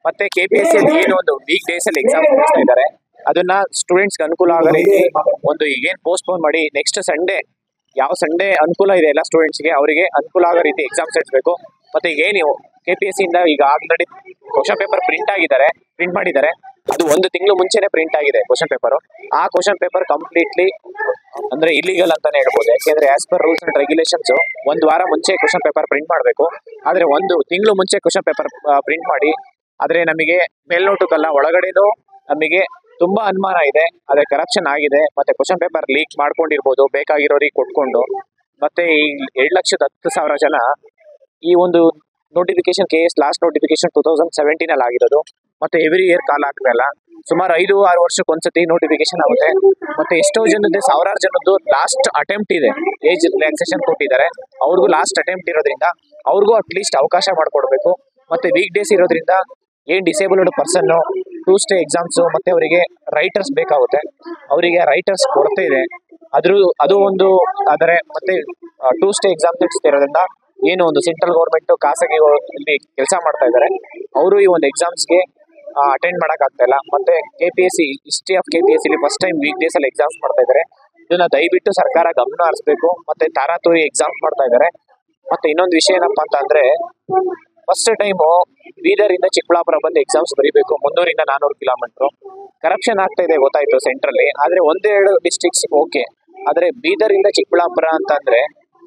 ಮತ್ತೆ ಕೆ ಪಿ ಎಸ್ ಸಿ ಅಲ್ಲಿ ಏನು ಒಂದು ವೀಕ್ ಡೇಸ್ ಅಲ್ಲಿ ಎಕ್ಸಾಮ್ ನಡೆಸ್ತಾ ಇದ್ದಾರೆ ಅದನ್ನ ಸ್ಟೂಡೆಂಟ್ಸ್ಗೆ ಅನುಕೂಲ ಆಗೋ ರೀತಿ ಒಂದು ಏನ್ ಪೋಸ್ಟ್ಪೋನ್ ಮಾಡಿ ನೆಕ್ಸ್ಟ್ ಸಂಡೇ ಯಾವ ಸಂಡೇ ಅನುಕೂಲ ಇದೆ ಎಲ್ಲ ಸ್ಟೂಡೆಂಟ್ಸ್ಗೆ ಅವರಿಗೆ ಅನುಕೂಲ ಆಗೋ ರೀತಿ ಎಕ್ಸಾಮ್ಸ್ ನಡೆಸಬೇಕು. ಮತ್ತೆ ಏನು ಕೆ ಪಿ ಎಸ್ ಸಿ ಇಂದ ಈಗ ಆಲ್ರೆಡಿ ಕ್ವಶನ್ ಪೇಪರ್ ಪ್ರಿಂಟ್ ಆಗಿದ್ದಾರೆ ಪ್ರಿಂಟ್ ಮಾಡಿದ್ದಾರೆ ಅದು ಒಂದು ತಿಂಗಳು ಮುಂಚೆನೆ ಪ್ರಿಂಟ್ ಆಗಿದೆ ಕ್ವಶನ್ ಪೇಪರ್. ಆ ಕ್ವಶನ್ ಪೇಪರ್ ಕಂಪ್ಲೀಟ್ಲಿ ಅಂದ್ರೆ ಇಲ್ಲಿಗಲ್ ಅಂತಾನೆ ಹೇಳ್ಬೋದು. ಯಾಕೆಂದ್ರೆ as per rules and regulations ಒಂದು ವಾರ ಮುಂಚೆ ಕ್ವಶನ್ ಪೇಪರ್ ಪ್ರಿಂಟ್ ಮಾಡಬೇಕು. ಆದ್ರೆ ಒಂದು ತಿಂಗಳು ಮುಂಚೆ ಕ್ವಶನ್ ಪೇಪರ್ ಪ್ರಿಂಟ್ ಮಾಡಿ ಆದ್ರೆ ನಮಗೆ ಮೇಲ್ನೋಟಕ್ಕಲ್ಲ ಒಳಗಡೆನೂ ನಮಗೆ ತುಂಬಾ ಅನುಮಾನ ಇದೆ. ಅದೇ ಕರಪ್ಷನ್ ಆಗಿದೆ ಮತ್ತೆ ಕ್ವಶನ್ ಪೇಪರ್ ಲೀಕ್ ಮಾಡ್ಕೊಂಡಿರ್ಬೋದು ಬೇಕಾಗಿರೋರಿಗೆ ಕೊಟ್ಕೊಂಡು. ಮತ್ತೆ ಈ ಎರಡ್ ಲಕ್ಷದ ಹತ್ತು ಸಾವಿರ ಜನ ಈ ಒಂದು notification K S last notification two thousand seventeen ಅಲ್ಲಿ ಆಗಿರೋದು. ಮತ್ತೆ ಎವ್ರಿ ಇಯರ್ ಕಾಲ್ ಹಾಕ್ಮೇಲೆ ಸುಮಾರು ಐದು ಆರು ವರ್ಷಕ್ಕೆ ಒಂದ್ಸತಿ ನೋಟಿಫಿಕೇಶನ್ ಆಗುತ್ತೆ. ಮತ್ತೆ ಎಷ್ಟೋ ಜನದ್ದು ಸಾವಿರಾರು ಜನದ್ದು ಲಾಸ್ಟ್ ಅಟೆಂಪ್ಟ್ ಇದೆ, ಏಜ್ ರಿಲ್ಯಾಕ್ಸೇಷನ್ ಕೊಟ್ಟಿದ್ದಾರೆ ಅವ್ರಿಗೂ ಲಾಸ್ಟ್ ಅಟೆಂಪ್ಟ್ ಇರೋದ್ರಿಂದ ಅವ್ರಿಗೂ ಅಟ್ಲೀಸ್ಟ್ ಅವಕಾಶ ಮಾಡಿಕೊಡ್ಬೇಕು. ಮತ್ತೆ ವೀಕ್ ಡೇಸ್ ಇರೋದ್ರಿಂದ ಏನ್ disabled person to stay exams ಮತ್ತೆ ಅವರಿಗೆ ರೈಟರ್ಸ್ ಬೇಕಾಗುತ್ತೆ, ಅವರಿಗೆ ರೈಟರ್ಸ್ ಕೊರತೆ ಇದೆ. ಅದ್ರ ಅದು ಒಂದು ಆದರೆ ಮತ್ತೆ ಟೂ ಸ್ಟೇ ಎಕ್ಸಾಮ್ ಇರೋದ್ರಿಂದ ಏನು ಒಂದು ಸೆಂಟ್ರಲ್ ಗೌರ್ಮೆಂಟ್ ಖಾಸಗಿ ಇಲ್ಲಿ ಕೆಲಸ ಮಾಡ್ತಾ ಇದ್ದಾರೆ ಅವರು ಈ ಒಂದು ಎಕ್ಸಾಮ್ಸ್ಗೆ ಅಟೆಂಡ್ ಮಾಡಕ್ ಆಗ್ತಾ ಇಲ್ಲ. ಮತ್ತೆ K P S C history of K P S C first time week days ಅಲ್ಲಿ ಎಕ್ಸಾಮ್ಸ್ ಮಾಡ್ತಾ ಇದ್ದಾರೆ. ಇದನ್ನ ದಯವಿಟ್ಟು ಸರ್ಕಾರ ಗಮನ ಹರಿಸಬೇಕು. ಮತ್ತೆ ತಾರಾತುರಿ ಎಕ್ಸಾಮ್ಸ್ ಮಾಡ್ತಾ ಇದ್ದಾರೆ. ಮತ್ತೆ ಇನ್ನೊಂದು ವಿಷಯ ಏನಪ್ಪಾ ಅಂತ ಅಂದ್ರೆ ಫಸ್ಟ್ ಟೈಮು ಬೀದರ್ ಇಂದ ಚಿಕ್ಕಬಳ್ಳಾಪುರ ಬಂದು ಎಕ್ಸಾಮ್ಸ್ ಬರೀಬೇಕು ಮುನ್ನೂರಿಂದ ನಾನೂರು ಕಿಲೋಮೀಟರ್. ಕರಪ್ಷನ್ ಆಗ್ತಾ ಇದೆ ಗೊತ್ತಾಯ್ತು ಸೆಂಟ್ರಲ್ಲಿ, ಆದ್ರೆ ಒಂದೆರಡು ಡಿಸ್ಟ್ರಿಕ್ಸ್ ಓಕೆ. ಆದ್ರೆ ಬೀದರ್ ಇಂದ ಚಿಕ್ಕಬಳ್ಳಾಪುರ ಅಂತ ಅಂದ್ರೆ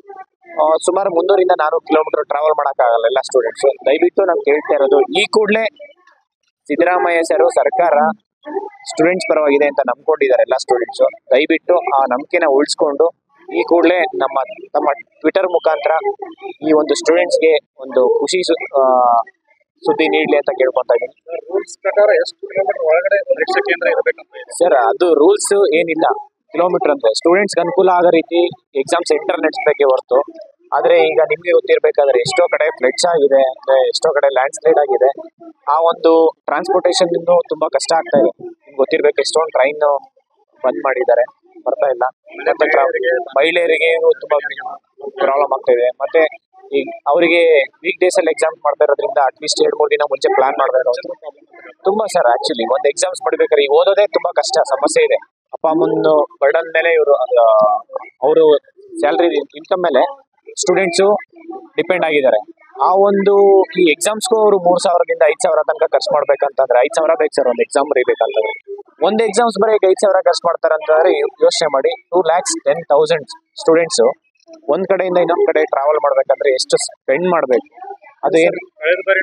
ಸುಮಾರು ಮುನ್ನೂರಿಂದ ನಾನೂರು ಕಿಲೋಮೀಟರ್ ಟ್ರಾವೆಲ್ ಮಾಡಕ್ ಆಗಲ್ಲ ಎಲ್ಲ ಸ್ಟೂಡೆಂಟ್ಸ್. ದಯವಿಟ್ಟು ನಾನು ಕೇಳ್ತಾ ಇರೋದು ಈ ಕೂಡಲೇ ಸಿದ್ದರಾಮಯ್ಯ ಸರ್ ಸರ್ಕಾರ ಸ್ಟೂಡೆಂಟ್ಸ್ ಪರವಾಗಿದೆ ಅಂತ ನಂಬ್ಕೊಂಡಿದ್ದಾರೆ ಎಲ್ಲ ಸ್ಟೂಡೆಂಟ್ಸ್. ದಯವಿಟ್ಟು ಆ ನಂಬಿಕೆನ ಉಳಿಸ್ಕೊಂಡು ಈ ಕೂಡಲೇ ನಮ್ಮ ತಮ್ಮ ಟ್ವಿಟರ್ ಮುಖಾಂತರ ಈ ಒಂದು ಸ್ಟೂಡೆಂಟ್ಸ್ಗೆ ಒಂದು ಖುಷಿ ಸುದ್ದಿ ನೀಡಲಿ ಅಂತ ಕೇಳ್ಕೊಂತ ಇದ್ದೀನಿ. ರೂಲ್ಸ್ ಪ್ರಕಾರ ಎಷ್ಟು ಕಿಲೋಮೀಟರ್ ಒಳಗಡೆ ಪರೀಕ್ಷಾ ಕೇಂದ್ರ ಇರಬೇಕಂತ ಸರ್ ಅದು ರೂಲ್ಸ್ ಏನಿಲ್ಲ ಕಿಲೋಮೀಟರ್ ಅಂದ್ರೆ ಸ್ಟೂಡೆಂಟ್ಸ್ಗೆ ಅನುಕೂಲ ಆಗೋ ರೀತಿ ಎಕ್ಸಾಮ್ ಸೆಂಟರ್ ನಡೆಸಬೇಕೆ ಹೊರತು. ಆದ್ರೆ ಈಗ ನಿಮ್ಗೆ ಗೊತ್ತಿರ್ಬೇಕಾದ್ರೆ ಎಷ್ಟೋ ಕಡೆ ಫ್ಲಡ್ಸ್ ಆಗಿದೆ, ಅಂದ್ರೆ ಎಷ್ಟೋ ಕಡೆ ಲ್ಯಾಂಡ್ ಸ್ಲೈಡ್ ಆಗಿದೆ. ಆ ಒಂದು ಟ್ರಾನ್ಸ್ಪೋರ್ಟೇಷನ್ ಇನ್ನೂ ತುಂಬಾ ಕಷ್ಟ ಆಗ್ತಾ ಇದೆ. ನಿಮ್ಗೆ ಗೊತ್ತಿರ್ಬೇಕು ಎಷ್ಟೊಂದು ಟ್ರೈನ್ ಬಂದ್ ಮಾಡಿದ್ದಾರೆ, ಬರ್ತಾ ಇಲ್ಲ. ಮತ್ತೆ ಮಹಿಳೆಯರಿಗೆ ತುಂಬಾ ಪ್ರಾಬ್ಲಮ್ ಆಗ್ತಾ ಇದೆ. ಮತ್ತೆ ಈಗ ಅವರಿಗೆ ವೀಕ್ ಡೇಸ್ ಅಲ್ಲಿ ಎಕ್ಸಾಮ್ಸ್ ಮಾಡ್ತಾ ಇರೋದ್ರಿಂದ ಅಟ್ಲೀಸ್ಟ್ ಎರಡ್ ಮೂರು ದಿನ ಮುಂಚೆ ಪ್ಲಾನ್ ಮಾಡಬೇಕು. ತುಂಬಾ ಸರ್ ಆಕ್ಚುಲಿ ಒಂದು ಎಕ್ಸಾಮ್ಸ್ ಮಾಡ್ಬೇಕಾದ್ರೆ ಈಗ ಓದೋದೇ ತುಂಬಾ ಕಷ್ಟ, ಸಮಸ್ಯೆ ಇದೆ. ಅಪ್ಪ ಅಮ್ಮನ ಬರ್ಡನ್ ಮೇಲೆ ಇವರು ಅವರು ಸ್ಯಾಲ್ರಿ ಇನ್ಕಮ್ ಮೇಲೆ ಸ್ಟೂಡೆಂಟ್ಸು ಡಿಪೆಂಡ್ ಆಗಿದ್ದಾರೆ. ಆ ಒಂದು ಈ ಎಕ್ಸಾಮ್ಸ್ಗೂ ಅವರು ಮೂರ್ ಸಾವಿರದಿಂದ ಐದ್ ಸಾವಿರ ತನಕ ಖರ್ಚು ಮಾಡ್ಬೇಕಂತಂದ್ರೆ ಐದ್ ಸಾವಿರ ಬೇಕು ಸರ್ ಒಂದು ಎಕ್ಸಾಮ್ ಬರೀಬೇಕಂತಂದ್ರೆ. ಒಂದು ಎಕ್ಸಾಮ್ಸ್ ಬರೀ ಐದ್ ಸಾವಿರ ಖರ್ಚು ಮಾಡ್ತಾರಂತಂದ್ರೆ ಯೋಚನೆ ಮಾಡಿ two lakhs ten thousand students ಒಂದ್ ಕಡೆಯಿಂದ ಇನ್ನೊಂದ್ ಕಡೆ ಟ್ರಾವೆಲ್ ಮಾಡ್ಬೇಕಂದ್ರೆ ಎಷ್ಟು ಸ್ಪೆಂಡ್ ಮಾಡ್ಬೇಕು. ಅದು ಏನ್ ಕಳೆದ ಬಾರಿ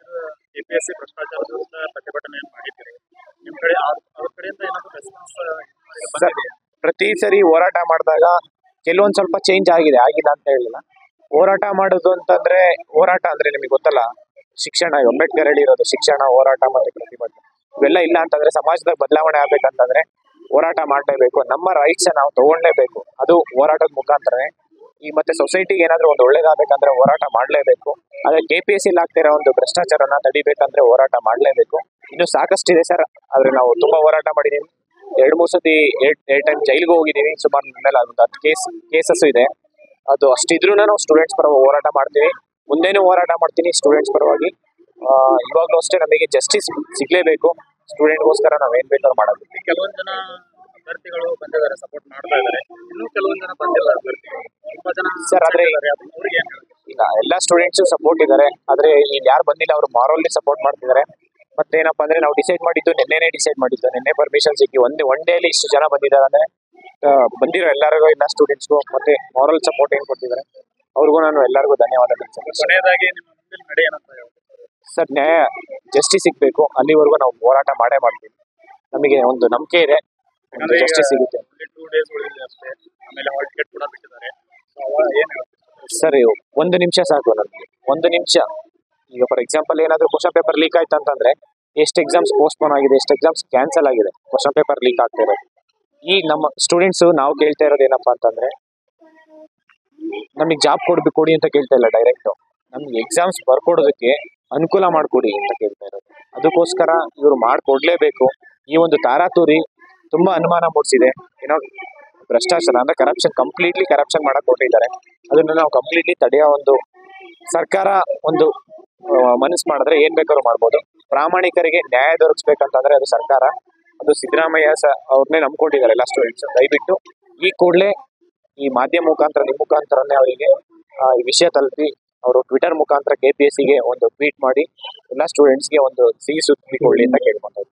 ಕೆ ಪಿ ಎಸ್ ಸಿ ಭ್ರಷ್ಟಾಚಾರದ ವಿರುದ್ಧ ಪ್ರತಿಭಟನೆ ಮಾಡಿದ್ದೀರಿ, ನಿಮ್ ಕಡೆ ಅವ್ರ ಕಡೆಯಿಂದ ಏನಾದ್ರು ರೆಸ್ಪಾನ್ಸ್? ಪ್ರತಿ ಸರಿ ಹೋರಾಟ ಮಾಡಿದಾಗ ಕೆಲವೊಂದ್ ಸ್ವಲ್ಪ ಚೇಂಜ್ ಆಗಿದೆ, ಆಗಿಲ್ಲ ಅಂತ ಹೇಳಿಲ್ಲ. ಹೋರಾಟ ಮಾಡೋದು ಅಂತಂದ್ರೆ ಹೋರಾಟ ಅಂದ್ರೆ ನಿಮಗೆ ಗೊತ್ತಲ್ಲ, ಶಿಕ್ಷಣ ಅಂಬೇಡ್ಕರ್ ಹೇಳಿರೋದು ಶಿಕ್ಷಣ, ಹೋರಾಟ ಮತ್ತೆ ಪ್ರತಿಭಟನೆ ಇವೆಲ್ಲ ಇಲ್ಲ ಅಂತಂದ್ರೆ ಸಮಾಜದಾಗ ಬದಲಾವಣೆ ಆಗ್ಬೇಕಂತಂದ್ರೆ ಹೋರಾಟ ಮಾಡಲೇಬೇಕು. ನಮ್ಮ ರೈಟ್ಸ್ ನಾವು ತಗೊಳ್ಳೇಬೇಕು, ಅದು ಹೋರಾಟದ ಮುಖಾಂತರನೇ. ಈ ಮತ್ತೆ ಸೊಸೈಟಿಗೆ ಏನಾದ್ರೂ ಒಂದು ಒಳ್ಳೇದಾಗಬೇಕಂದ್ರೆ ಹೋರಾಟ ಮಾಡಲೇಬೇಕು. ಆದ್ರೆ ಕೆ ಪಿ ಎಸ್ ಸಿ ಆಗ್ತಿರೋ ಒಂದು ಭ್ರಷ್ಟಾಚಾರನ ತಡಿಬೇಕಂದ್ರೆ ಹೋರಾಟ ಮಾಡಲೇಬೇಕು. ಇನ್ನು ಸಾಕಷ್ಟಿದೆ ಸರ್, ಆದ್ರೆ ನಾವು ತುಂಬಾ ಹೋರಾಟ ಮಾಡಿದೀವಿ. ಎರಡ್ ಮೂರ್ ಸತಿ ಎರಡ್ ಎರಡ್ ಟೈಮ್ ಜೈಲ್ಗೆ ಹೋಗಿದೀವಿ. ಸುಮಾರು ಮೇಲೆ ಒಂದು ಹತ್ತು ಕೇಸ್ ಕೇಸಸ್ ಇದೆ. ಅದು ಅಷ್ಟಿದ್ರು ನಾವು ಸ್ಟೂಡೆಂಟ್ಸ್ ಪರವಾಗಿ ಹೋರಾಟ ಮಾಡ್ತೀವಿ, ಮುಂದೇನು ಹೋರಾಟ ಮಾಡ್ತೀನಿ ಸ್ಟೂಡೆಂಟ್ಸ್ ಪರವಾಗಿ. ಇವಾಗ್ಲೂ ಅಷ್ಟೇ ನಮಗೆ ಜಸ್ಟಿಸ್ ಸಿಗ್ಲೇಬೇಕು. ಸ್ಟೂಡೆಂಟ್ಗೋಸ್ಕರ ನಾವೇನ್ ಬೇಕಾದ್ರೂ ಮಾಡೋದು. ಕೆಲವೊಂದ್ ಜನ ಅಭ್ಯರ್ಥಿಗಳು ಬಂದಿದ್ದಾರೆ, ಸಪೋರ್ಟ್ ಮಾಡ್ತಾ ಇದ್ದಾರೆ, ಇನ್ನೂ ಕೆಲವೊಂದ್ ಜನ ಬಂದಿಲ್ಲ ಅಭ್ಯರ್ಥಿಗಳು. ತುಂಬಾ ಜನ ಸರ್ ಆದ್ರೆ ಅವ್ರಿಗೆ ಏನ್ ಹೇಳ್ತೀವಿ? ಈಗ ಎಲ್ಲಾ ಸ್ಟೂಡೆಂಟ್ಸ್ ಸಪೋರ್ಟ್ ಇದ್ದಾರೆ, ಆದ್ರೆ ಈಗ ಯಾರು ಬಂದಿಲ್ಲ ಅವ್ರು ಮಾರಲ್ಲಿ ಸಪೋರ್ಟ್ ಮಾಡ್ತಿದ್ದಾರೆ. ಮತ್ತೆ ಏನಪ್ಪಾ ಅಂದ್ರೆ ನಾವು ಡಿಸೈಡ್ ಮಾಡಿದ್ದು ನಿನ್ನೆನೆ ಡಿಸೈಡ್ ಮಾಡಿದ್ದು ನಿನ್ನೆ ಪರ್ಮಿಷನ್ ಸಿಕ್ಕಿ ಒಂದೇ ಒನ್ ಡೇ ಅಲ್ಲಿ ಇಷ್ಟು ಜನ ಬಂದಿದ್ದಾರೆ ಅಂದ್ರೆ ಬಂದಿರೋ ಎಲ್ಲರಿಗೂ ಎಲ್ಲ ಸ್ಟೂಡೆಂಟ್ಸ್ಗೂ ಮತ್ತೆ ಮಾರಲ್ ಸಪೋರ್ಟ್ ಏನ್ ಕೊಟ್ಟಿದ್ದಾರೆ ಅವ್ರಿಗೂ ನಾನು ಎಲ್ಲರಿಗೂ ಧನ್ಯವಾದ ತಿಳಿಸ್ತೇನೆ. ಕೊನೆಯದಾಗಿ ನಿಮ್ಮ ಮುಂದಿನ ನಡೆ ಏನಂತ ಹೇಳ್ತೀವಿ ಸರ್? ನ್ಯಾಯ ಜಸ್ಟಿಸ್ ಸಿಗ್ಬೇಕು, ಅಲ್ಲಿವರೆಗೂ ನಾವು ಹೋರಾಟ ಮಾಡೇ ಮಾಡ್ತೀವಿ. ನಮಗೆ ಒಂದು ನಂಬಿಕೆ ಇದೆ ಜಸ್ಟಿಸ್ ಸಿಗುತ್ತೆ. ಟೂ ಡೇಸ್ ಉಳಿದಿದೆ ಅಷ್ಟೇ, ಆಮೇಲೆ ಹಾಲ್ ಟಿಕೆಟ್ ಕೂಡ ಬಿಟ್ಟಿದ್ದಾರೆ. ಏನ್ ಹೇಳ್ತೀವಿ ಸರ್? ಒಂದು ನಿಮಿಷ ಸಾಕು ನನಗೆ, ಒಂದು ನಿಮಿಷ. ಈಗ ಫಾರ್ ಎಕ್ಸಾಂಪಲ್ ಏನಾದ್ರು ಕ್ವಶನ್ ಪೇಪರ್ ಲೀಕ್ ಆಯ್ತು ಅಂತಂದ್ರೆ ಎಷ್ಟು ಎಕ್ಸಾಮ್ಸ್ ಪೋಸ್ಟ್ಪೋನ್ ಆಗಿದೆ, ಎಷ್ಟು ಎಕ್ಸಾಮ್ಸ್ ಕ್ಯಾನ್ಸಲ್ ಆಗಿದೆ ಕ್ವಶನ್ ಪೇಪರ್ ಲೀಕ್ ಆಗ್ತಾ ಇರೋದು. ಈಗ ನಮ್ಮ ಸ್ಟೂಡೆಂಟ್ಸ್ ನಾವು ಕೇಳ್ತಾ ಇರೋದು ಏನಪ್ಪಾ ಅಂತಂದ್ರೆ ನಮಗೆ ಜಾಬ್ ಕೊಡ್ಬೇಕು ಕೊಡಿ ಅಂತ ಕೇಳ್ತಾ ಇಲ್ಲ, ಡೈರೆಕ್ಟ್ ನಮ್ಗೆ ಎಕ್ಸಾಮ್ಸ್ ಬರ್ಕೊಡೋದಕ್ಕೆ ಅನುಕೂಲ ಮಾಡ್ಕೊಡಿ ಅಂತ ಕೇಳ್ತಾ ಇರೋದು. ಅದಕ್ಕೋಸ್ಕರ ಇವರು ಮಾಡ್ಕೊಡ್ಲೇಬೇಕು. ಈ ಒಂದು ತಾರಾತುರಿ ತುಂಬಾ ಅನುಮಾನ ಮೂಡಿಸಿದೆ. ಏನೋ ಭ್ರಷ್ಟಾಚಾರ ಅಂದ್ರೆ ಕರಪ್ಷನ್, ಕಂಪ್ಲೀಟ್ಲಿ ಕರಪ್ಷನ್ ಮಾಡಕ್ ಕೊಟ್ಟಿದ್ದಾರೆ. ಅದನ್ನ ನಾವು ಕಂಪ್ಲೀಟ್ಲಿ ತಡೆಯೋ ಒಂದು ಸರ್ಕಾರ ಒಂದು ಮನಸ್ಸು ಮಾಡಿದ್ರೆ ಏನ್ ಬೇಕಾದ್ರೂ ಮಾಡ್ಬೋದು. ಪ್ರಾಮಾಣಿಕರಿಗೆ ನ್ಯಾಯ ದೊರಕಿಸ್ಬೇಕಂತಂದ್ರೆ ಅದು ಸರ್ಕಾರ, ಅದು ಸಿದ್ದರಾಮಯ್ಯ ಸ ಅವ್ರನ್ನೇ ನಂಬ್ಕೊಂಡಿದ್ದಾರೆ ಎಲ್ಲ ಸ್ಟೂಡೆಂಟ್ಸ್. ದಯವಿಟ್ಟು ಈ ಕೂಡಲೇ ಈ ಮಾಧ್ಯಮ ಮುಖಾಂತರ ನಿಮ್ಮ ಮುಖಾಂತರನೇ ಅವರಿಗೆ ಈ ವಿಷಯ ತಲುಪಿ ಅವರು ಟ್ವಿಟರ್ ಮುಖಾಂತರ ಕೆ ಪಿ ಎಸ್ ಸಿಗೆ ಒಂದು ಟ್ವೀಟ್ ಮಾಡಿ ಎಲ್ಲ ಸ್ಟೂಡೆಂಟ್ಸ್ಗೆ ಒಂದು ಸಿಹಿ ಸುದ್ದಿ ಕೊಡ್ಲಿ ಅಂತ ಕೇಳ್ಕೊಂತಾರೆ.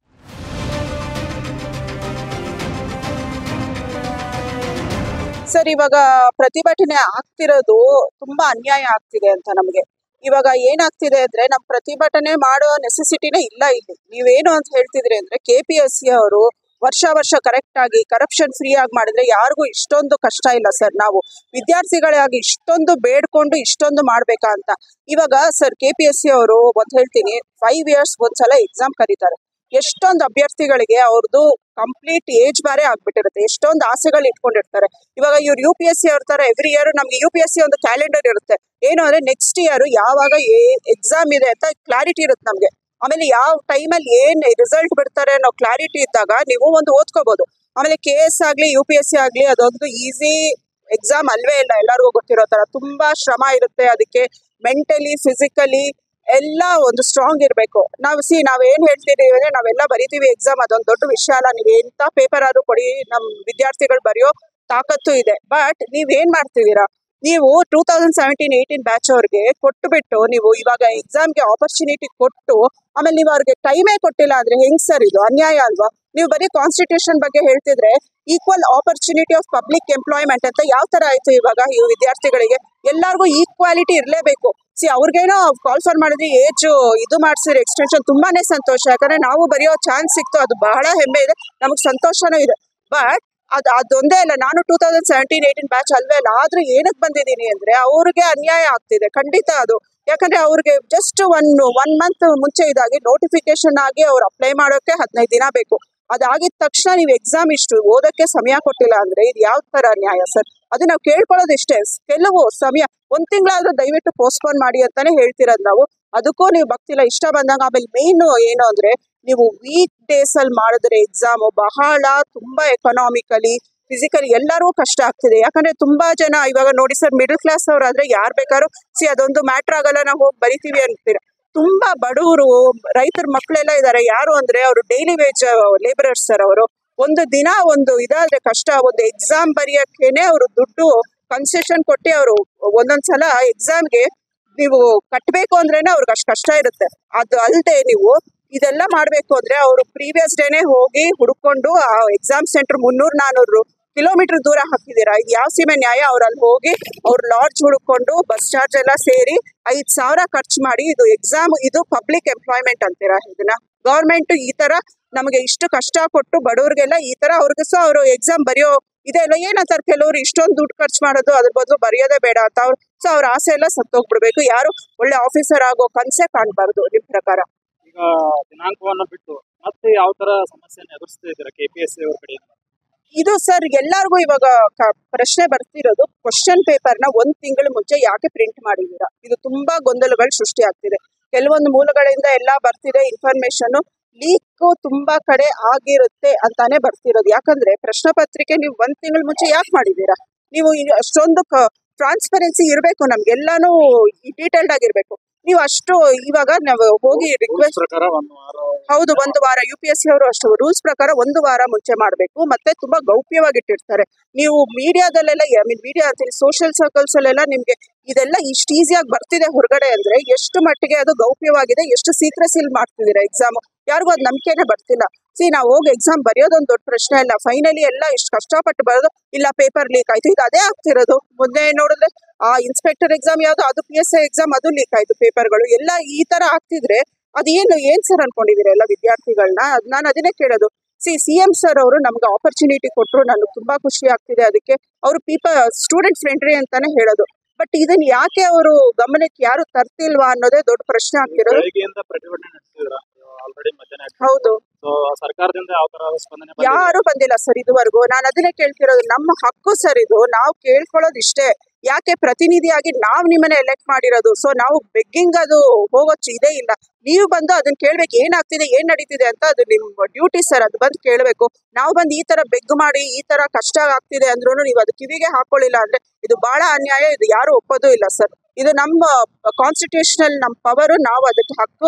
ಸರ್, ಇವಾಗ ಪ್ರತಿಭಟನೆ ಆಗ್ತಿರೋದು ತುಂಬಾ ಅನ್ಯಾಯ ಆಗ್ತಿದೆ ಅಂತ ನಮಗೆ. ಇವಾಗ ಏನಾಗ್ತಿದೆ ಅಂದ್ರೆ ನಮ್ ಪ್ರತಿಭಟನೆ ಮಾಡೋ ನೆಸೆಸಿಟಿನೇ ಇಲ್ಲ ಇಲ್ಲಿ. ನೀವೇನು ಅಂತ ಹೇಳ್ತಿದ್ರಿ ಅಂದ್ರೆ ಕೆ ಪಿ ಎಸ್ ಸಿ ಅವರು ವರ್ಷ ವರ್ಷ ಕರೆಕ್ಟ್ ಆಗಿ ಕರಪ್ಷನ್ ಫ್ರೀ ಆಗಿ ಮಾಡಿದ್ರೆ ಯಾರಿಗೂ ಇಷ್ಟೊಂದು ಕಷ್ಟ ಇಲ್ಲ ಸರ್. ನಾವು ವಿದ್ಯಾರ್ಥಿಗಳಾಗಿ ಇಷ್ಟೊಂದು ಬೇಡ್ಕೊಂಡು ಇಷ್ಟೊಂದು ಮಾಡ್ಬೇಕಾ ಅಂತ. ಇವಾಗ sir K P S C ಅವರು ಒಂದ್ ಹೇಳ್ತೀನಿ, ಫೈವ್ ಇಯರ್ಸ್ ಒಂದ್ಸಲ ಎಕ್ಸಾಮ್ ಕರೀತಾರೆ. ಎಷ್ಟೊಂದು ಅಭ್ಯರ್ಥಿಗಳಿಗೆ ಅವ್ರದ್ದು ಕಂಪ್ಲೀಟ್ ಏಜ್ ಬಾರೇ ಆಗ್ಬಿಟ್ಟಿರುತ್ತೆ. ಎಷ್ಟೊಂದು ಆಸೆಗಳು ಇಟ್ಕೊಂಡಿರ್ತಾರೆ. ಇವಾಗ ಇವ್ರು ಯು ಪಿ ಎಸ್ ಸಿ ಅವ್ರ ತರ ಎವ್ರಿ ಇಯರ್ ನಮ್ಗೆ ಯು ಪಿ ಎಸ್ ಸಿ ಒಂದು ಕ್ಯಾಲೆಂಡರ್ ಇರುತ್ತೆ. ಏನು ಅಂದ್ರೆ ನೆಕ್ಸ್ಟ್ ಇಯರ್ ಯಾವಾಗ ಎಕ್ಸಾಮ್ ಇದೆ ಅಂತ ಕ್ಲಾರಿಟಿ ಇರುತ್ತೆ ನಮ್ಗೆ. ಆಮೇಲೆ ಯಾವ ಟೈಮಲ್ಲಿ ಏನ್ ರಿಸಲ್ಟ್ ಬಿಡ್ತಾರೆ ಅನ್ನೋ ಕ್ಲಾರಿಟಿ ಇದ್ದಾಗ ನೀವು ಒಂದು ಓದ್ಕೋಬಹುದು. ಆಮೇಲೆ ಕೆ ಎಸ್ ಆಗ್ಲಿ ಯು ಪಿ ಎಸ್ ಸಿ ಆಗ್ಲಿ ಅದೊಂದು ಈಸಿ ಎಕ್ಸಾಮ್ ಅಲ್ವೇ ಇಲ್ಲ. ಎಲ್ಲರಿಗೂ ಗೊತ್ತಿರೋ ತರ ತುಂಬಾ ಶ್ರಮ ಇರುತ್ತೆ. ಅದಕ್ಕೆ ಮೆಂಟಲಿ ಫಿಸಿಕಲಿ ಎಲ್ಲ ಒಂದು ಸ್ಟ್ರಾಂಗ್ ಇರಬೇಕು. ನಾವು ಸಿ ನಾವ್ ಏನ್ ಹೇಳ್ತಿದೀವಿ ಅಂದ್ರೆ ನಾವೆಲ್ಲ ಬರಿತೀವಿ ಎಕ್ಸಾಮ್, ಅದೊಂದು ದೊಡ್ಡ ವಿಷಯ ಅಲ್ಲ. ನೀವ್ ಎಂತ ಪೇಪರ್ ಆದ್ರೂ ಕೊಡಿ, ನಮ್ ವಿದ್ಯಾರ್ಥಿಗಳು ಬರೆಯೋ ತಾಕತ್ತು ಇದೆ. ಬಟ್ ನೀವ್ ಏನ್ ಮಾಡ್ತಿದ್ದೀರಾ, ನೀವು two thousand seventeen eighteen batch ಅವ್ರಿಗೆ ಕೊಟ್ಟು ಬಿಟ್ಟು ನೀವು ಇವಾಗ ಎಕ್ಸಾಮ್ಗೆ ಆಪರ್ಚುನಿಟಿ ಕೊಟ್ಟು ಆಮೇಲೆ ನೀವು ಅವ್ರಿಗೆ ಟೈಮೇ ಕೊಟ್ಟಿಲ್ಲ ಅಂದ್ರೆ ಹೆಂಗ್ ಸರ್? ಇದು ಅನ್ಯಾಯ ಅಲ್ವಾ? ನೀವು ಬರೀ ಕಾನ್ಸ್ಟಿಟ್ಯೂಷನ್ ಬಗ್ಗೆ ಹೇಳ್ತಿದ್ರೆ equal opportunity of public employment ಅಂತ ಯಾವ ತರ ಆಯ್ತು ಇವಾಗ? ಈ ವಿದ್ಯಾರ್ಥಿಗಳಿಗೆ ಎಲ್ಲರಿಗೂ ಈಕ್ವಾಲಿಟಿ ಇರ್ಲೇಬೇಕು. ಸಿ ಅವ್ರಿಗೇನೋ ಕಾಲ್ ಫಾರ್ ಮಾಡಿದ್ರಿ, ಏಜ್ ಇದು ಮಾಡ್ಸಿರಿ ಎಕ್ಸ್ಟೆನ್ಷನ್, ತುಂಬಾನೇ ಸಂತೋಷ. ಯಾಕಂದ್ರೆ ನಾವು ಬರೆಯೋ ಚಾನ್ಸ್ ಸಿಕ್ತು, ಅದು ಬಹಳ ಹೆಮ್ಮೆ ಇದೆ, ನಮಗ್ ಸಂತೋಷನೂ ಇದೆ. ಬಟ್ ಅದ್ ಅದೊಂದೇ ಅಲ್ಲ, ನಾನು two thousand seventeen eighteen batch ಅಲ್ವೇ ಅಲ್ಲ. ಆದ್ರೂ ಏನಕ್ಕೆ ಬಂದಿದ್ದೀನಿ ಅಂದ್ರೆ ಅವ್ರಿಗೆ ಅನ್ಯಾಯ ಆಗ್ತಿದೆ ಖಂಡಿತ ಅದು. ಯಾಕಂದ್ರೆ ಅವ್ರಿಗೆ ಜಸ್ಟ್ ಒನ್ ಒನ್ ಮಂತ್ ಮುಂಚೆ ಇದಾಗಿ ನೋಟಿಫಿಕೇಶನ್ ಆಗಿ ಅವ್ರು ಅಪ್ಲೈ ಮಾಡೋಕೆ ಹದಿನೈದು ದಿನ ಬೇಕು. ಅದಾಗಿದ ತಕ್ಷಣ ನೀವು ಎಕ್ಸಾಮ್ ಇಷ್ಟು ಓದಕ್ಕೆ ಸಮಯ ಕೊಟ್ಟಿಲ್ಲ ಅಂದ್ರೆ ಇದು ಯಾವ ತರ ನ್ಯಾಯ ಸರ್? ಅದು ನಾವು ಕೇಳ್ಕೊಳ್ಳೋದು ಇಷ್ಟೇ, ಕೆಲವು ಸಮಯ ಒಂದ್ ತಿಂಗಳಾದ್ರೂ ದಯವಿಟ್ಟು ಪೋಸ್ಟ್ಪೋನ್ ಮಾಡಿ ಅಂತಾನೆ ಹೇಳ್ತಿರೋದು ನಾವು. ಅದಕ್ಕೂ ನೀವು ಭಕ್ತಿಲ್ಲ ಇಷ್ಟ ಬಂದಾಗ. ಆಮೇಲೆ ಮೇನ್ ಏನು ಅಂದ್ರೆ ನೀವು ವೀಕ್ ಡೇಸ್ ಅಲ್ಲಿ ಮಾಡಿದ್ರೆ ಎಕ್ಸಾಮ್ ಬಹಳ ತುಂಬಾ ಎಕನಾಮಿಕಲಿ ಫಿಸಿಕಲಿ ಎಲ್ಲರಿಗೂ ಕಷ್ಟ ಆಗ್ತಿದೆ. ಯಾಕಂದ್ರೆ ತುಂಬಾ ಜನ ಇವಾಗ ನೋಡಿ ಸರ್, ಮಿಡಲ್ ಕ್ಲಾಸ್ ಅವ್ರಾದ್ರೆ ಯಾರು ಬೇಕಾದ್ರೂ ಸಿ ಅದೊಂದು ಮ್ಯಾಟ್ರ್ ಆಗಲ್ಲ, ನಾವು ಹೋಗಿ ಬರಿತೀವಿ ಅಂತೀರ. ತುಂಬಾ ಬಡವರು ರೈತರ ಮಕ್ಕಳೆಲ್ಲ ಇದಾರೆ. ಯಾರು ಅಂದ್ರೆ ಅವರು ಡೈಲಿ ವೇಜ್ ಲೇಬರರ್ಸ್ ಸರ್. ಅವರು ಒಂದು ದಿನ ಒಂದು ಇದಾದ್ರೆ ಕಷ್ಟ, ಒಂದು ಎಕ್ಸಾಮ್ ಬರೆಯಕ್ಕೇನೆ ಅವರು ದುಡ್ಡು ಕನ್ಸೆಷನ್ ಕೊಟ್ಟು ಅವರು ಒಂದೊಂದ್ಸಲ ಎಕ್ಸಾಮ್ಗೆ ನೀವು ಕಟ್ಟಬೇಕು ಅಂದ್ರೇನೆ ಅವ್ರಿಗೆ ಅಷ್ಟು ಕಷ್ಟ ಇರುತ್ತೆ. ಅದು ಅಲ್ಲದೆ ನೀವು ಇದೆಲ್ಲ ಮಾಡ್ಬೇಕು ಅಂದ್ರೆ ಅವರು ಪ್ರೀವಿಯಸ್ ಡೇನೆ ಹೋಗಿ ಹುಡ್ಕೊಂಡು ಆ ಎಕ್ಸಾಮ್ ಸೆಂಟರ್ ಮುನ್ನೂರ್ ನಾನೂರು ಕಿಲೋಮೀಟರ್ ದೂರ ಹಾಕಿದೀರಾ. ಇದು ಯಾವ ಸೀಮೆ ನ್ಯಾಯ? ಅವ್ರು ಅಲ್ಲಿ ಹೋಗಿ ಅವ್ರ ಲಾಡ್ಜ್ ಹುಡ್ಕೊಂಡು ಬಸ್ ಚಾರ್ಜ್ ಎಲ್ಲ ಸೇರಿ ಐದ್ ಸಾವಿರ ಖರ್ಚು ಮಾಡಿ ಇದು ಎಕ್ಸಾಮ್, ಇದು ಪಬ್ಲಿಕ್ ಎಂಪ್ಲಾಯ್ಮೆಂಟ್ ಅಂತೀರಾ ಇದನ್ನ? ಗವರ್ಮೆಂಟ್ ಈ ತರ ನಮಗೆ ಇಷ್ಟು ಕಷ್ಟ ಕೊಟ್ಟು ಬಡವ್ರಿಗೆಲ್ಲ ಈ ತರ ಅವ್ರಿಗೆ ಸಹ ಅವರು ಎಕ್ಸಾಮ್ ಬರೆಯೋ ಇದೆಲ್ಲ ಏನಂತಾರೆ ಕೆಲವರು ಇಷ್ಟೊಂದು ದುಡ್ಡು ಖರ್ಚು ಮಾಡೋದು, ಅದ್ರ ಬದಲು ಬರೆಯೋದೇ ಬೇಡ ಅಂತ ಅವ್ರು ಸೊ ಅವ್ರ ಆಸೆ ಎಲ್ಲ ಸತ್ತೋಗ್ಬಿಡ್ಬೇಕು. ಯಾರು ಒಳ್ಳೆ ಆಫೀಸರ್ ಆಗೋ ಕನ್ಸೆ ಕಾಣ್ಬಾರ್ದು ನಿಮ್ ಪ್ರಕಾರ. ಈಗ ದಿನಾಂಕವನ್ನು ಬಿಟ್ಟು ಮತ್ತೆ ಯಾವ ತರ ಸಮಸ್ಯೆಯನ್ನು ಎದುರಿಸ್ತಾ ಇದ್ದೀರಾ ಕೆ ಪಿ ಎಸ್ ಸಿ ಅವ್ರ ಕಡೆಯಿಂದ? ಇದು ಸರ್ ಎಲ್ಲರಿಗೂ ಇವಾಗ ಪ್ರಶ್ನೆ ಬರ್ತಿರೋದು, ಕ್ವಶನ್ ಪೇಪರ್ ನ ಒಂದ್ ತಿಂಗಳ ಮುಂಚೆ ಯಾಕೆ ಪ್ರಿಂಟ್ ಮಾಡಿದೀರಾ? ಇದು ತುಂಬಾ ಗೊಂದಲಗಳು ಸೃಷ್ಟಿ ಆಗ್ತಿದೆ. ಕೆಲವೊಂದು ಮೂಲಗಳಿಂದ ಎಲ್ಲ ಬರ್ತಿದೆ ಇನ್ಫಾರ್ಮೇಶನ್, ಲೀಕ್ ತುಂಬಾ ಕಡೆ ಆಗಿರುತ್ತೆ ಅಂತಾನೆ ಬರ್ತಿರೋದು. ಯಾಕಂದ್ರೆ ಪ್ರಶ್ನೆ ಪತ್ರಿಕೆ ನೀವು ಒಂದ್ ತಿಂಗಳ ಮುಂಚೆ ಯಾಕೆ ಮಾಡಿದೀರಾ? ನೀವು ಅಷ್ಟೊಂದು ಟ್ರಾನ್ಸ್ಪರೆನ್ಸಿ ಇರಬೇಕು, ನಮ್ಗೆಲ್ಲಾನು ಡೀಟೇಲ್ಡ್ ಆಗಿರ್ಬೇಕು. ನೀವು ಅಷ್ಟು ಇವಾಗ ನಾವು ಹೋಗಿ ರಿಕ್ವೆಸ್ಟ್ ಪ್ರಕಾರ ಒಂದು ವಾರ ಹೌದು ಒಂದು ವಾರ ಯು ಪಿ ಎಸ್ ಸಿ ಅವರು ಅಷ್ಟು ರೂಲ್ಸ್ ಪ್ರಕಾರ ಒಂದು ವಾರ ಮುಂಚೆ ಮಾಡಬೇಕು. ಮತ್ತೆ ತುಂಬಾ ಗೌಪ್ಯವಾಗಿಟ್ಟಿರ್ತಾರೆ. ನೀವು ಮೀಡಿಯಾದಲ್ಲೆಲ್ಲ ಐ ಮೀನ್ ಮೀಡಿಯಾ ಅಂತೀನಿ ಸೋಷಿಯಲ್ ಸರ್ಕಲ್ಸ್ ಅಲ್ಲೆಲ್ಲ ನಿಮ್ಗೆ ಇದೆಲ್ಲ ಇಷ್ಟು ಈಸಿಯಾಗಿ ಬರ್ತಿದೆ ಹೊರಗಡೆ ಅಂದ್ರೆ ಎಷ್ಟು ಮಟ್ಟಿಗೆ ಅದು ಗೌಪ್ಯವಾಗಿದೆ, ಎಷ್ಟು ಸೀಕ್ರೆಸಿಲ್ ಮಾಡ್ತಿದ್ದೀರಾ ಎಕ್ಸಾಮ್, ಯಾರಿಗೂ ಅದು ನಂಬಿಕೆನೆ ಬರ್ತಿಲ್ಲ. ಸಿ ನಾವು ಹೋಗಿ ಎಕ್ಸಾಮ್ ಬರೆಯೋದೊಂದು ದೊಡ್ಡ ಪ್ರಶ್ನೆ ಅಲ್ಲ. ಫೈನಲಿ ಎಲ್ಲ ಇಷ್ಟು ಕಷ್ಟಪಟ್ಟು ಬರೋದು, ಇಲ್ಲ ಪೇಪರ್ ಲೀಕ್ ಆಯ್ತು, ಇದು ಅದೇ ಆಗ್ತಿರೋದು. ಮೊನ್ನೆ ನೋಡಿದ್ರೆ ಆ ಇನ್ಸ್ಪೆಕ್ಟರ್ ಎಕ್ಸಾಮ್ ಯಾವ್ದು, ಅದು ಪಿ ಎಸ್ ಐ ಎಕ್ಸಾಮ್, ಅದು ಲೀಕ್ ಆಯ್ತು ಪೇಪರ್ಗಳು ಎಲ್ಲ. ಈ ತರ ಆಗ್ತಿದ್ರೆ ಅದೇನು ಏನ್ ಸರ್ ಅನ್ಕೊಂಡಿದೀರ ಎಲ್ಲ ವಿದ್ಯಾರ್ಥಿಗಳನ್ನ? ನಾನು ಅದನ್ನೇ ಕೇಳೋದು. ಸಿ ಸಿ ಎಂ ಸರ್ ಅವರು ನಮ್ಗೆ ಆಪರ್ಚುನಿಟಿ ಕೊಟ್ಟರು, ನನಗೆ ತುಂಬಾ ಖುಷಿ ಆಗ್ತಿದೆ. ಅದಕ್ಕೆ ಅವರು ಪೀಪಲ್ ಸ್ಟೂಡೆಂಟ್ ಫ್ರೆಂಡ್ಲಿ ಅಂತಾನೆ ಹೇಳೋದು. ಬಟ್ ಇದನ್ನ ಯಾಕೆ ಅವರು ಗಮನಕ್ಕೆ ಯಾರು ತರ್ತಿಲ್ವಾ ಅನ್ನೋದೇ ದೊಡ್ಡ ಪ್ರಶ್ನೆ ಆಗ್ತಿರೋದು. ಬೆಳಗ್ಗೆಯಿಂದ ಪ್ರತಿಭಟನೆ ನಡೆಸಿದ್ರ ಆಲ್ರೆಡಿ ಮಧ್ಯಾಹ್ನ. ಹೌದು, ಸರ್ಕಾರದಿಂದ ಯಾವ ತರ ಸ್ಪಂದನೆ ಬಂದಿದೆ? ಯಾರು ಬಂದಿಲ್ಲ ಸರ್ ಇದುವರೆಗೂ. ನಾನು ಅದನ್ನೇ ಕೇಳ್ತಿರೋದು, ನಮ್ಮ ಹಕ್ಕು ಸರ್ ಇದು. ನಾವು ಕೇಳ್ಕೊಳ್ಳೋದು ಇಷ್ಟೇ, ಯಾಕೆ ಪ್ರತಿನಿಧಿಯಾಗಿ ನಾವು ನಿಮ್ಮನ್ನ ಎಲೆಕ್ಟ್ ಮಾಡಿರೋದು. ಸೊ ನಾವು ಬೆಗ್ಗಿಂಗ್ ಅದು ಹೋಗೋಚ್ಚು ಇದೇ ಇಲ್ಲ. ನೀವು ಬಂದು ಅದನ್ನ ಕೇಳ್ಬೇಕು, ಏನಾಗ್ತಿದೆ ಏನ್ ನಡೀತಿದೆ ಅಂತ. ಅದು ನಿಮ್ಮ ಡ್ಯೂಟಿ ಸರ್, ಅದು ಬಂದು ಕೇಳ್ಬೇಕು. ನಾವು ಬಂದು ಈ ತರ ಬೆಗ್ ಮಾಡಿ ಈ ತರ ಕಷ್ಟ ಆಗ್ತಿದೆ ಅಂದ್ರೂ ನೀವು ಅದು ಕಿವಿಗೆ ಹಾಕೊಳ್ಳಿಲ್ಲ ಅಂದ್ರೆ ಇದು ಬಹಳ ಅನ್ಯಾಯ. ಇದು ಯಾರು ಒಪ್ಪೋದು ಇಲ್ಲ ಸರ್. ಇದು ನಮ್ಮ ಕಾನ್ಸ್ಟಿಟ್ಯೂಷನಲ್ ನಮ್ಮ ಪವರು, ನಾವು ಅದಕ್ಕೆ ಹಕ್ಕು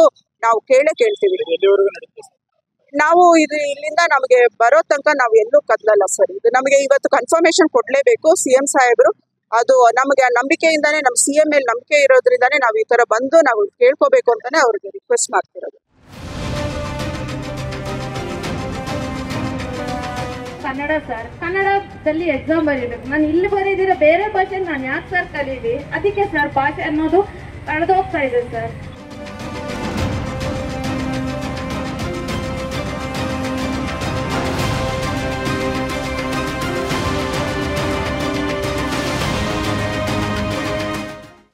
ನಾವು ಕೇಳೇ ಕೇಳ್ತೀವಿ. ಎಲ್ಲಿವರೆಗೂ ನಡೀತದೆ ಸರ್? ನಾವು ಇದು ಇಲ್ಲಿಂದ ನಮಗೆ ಬರೋ ತನಕ ನಾವು ಎಲ್ಲೂ ಕದಲಲ್ಲ ಸರ್. ಇದು ನಮಗೆ ಇವತ್ತು ಕನ್ಫರ್ಮೇಶನ್ ಕೊಡ್ಲೇಬೇಕು ಸಿ ಎಂ ಸಾಹೇಬರು. ಅದು ನಮಗೆ ಆ ನಂಬಿಕೆಯಿಂದಾನೇ, ನಮ್ಮ ಸಿ ಎಂ ಮೇಲೆ ನಂಬಿಕೆ ಇರೋದ್ರಿಂದಾನೇ ನಾವು ಈ ತರ ಬಂದು ನಾವು ಕೇಳ್ಕೋಬೇಕು ಅಂತಾನೆ ಅವ್ರಿಗೆ ರಿಕ್ವೆಸ್ಟ್ ಮಾಡ್ತಿರೋದು. ಕನ್ನಡ ಸರ್, ಕನ್ನಡದಲ್ಲಿ ಎಕ್ಸಾಮ್ ಬರೀಬೇಕು. ನಾನು ಇಲ್ಲಿ ಬರೀದಿರ ಬೇರೆ ಭಾಷೆ ನಾನು ಯಾಕೆ ಸರ್ ಕಲೀಲಿ? ಅದಕ್ಕೆ ಸರ್ ಭಾಷೆ ಅನ್ನೋದು ಕಳೆದೋಗ್ತಾ ಇದೆ ಸರ್.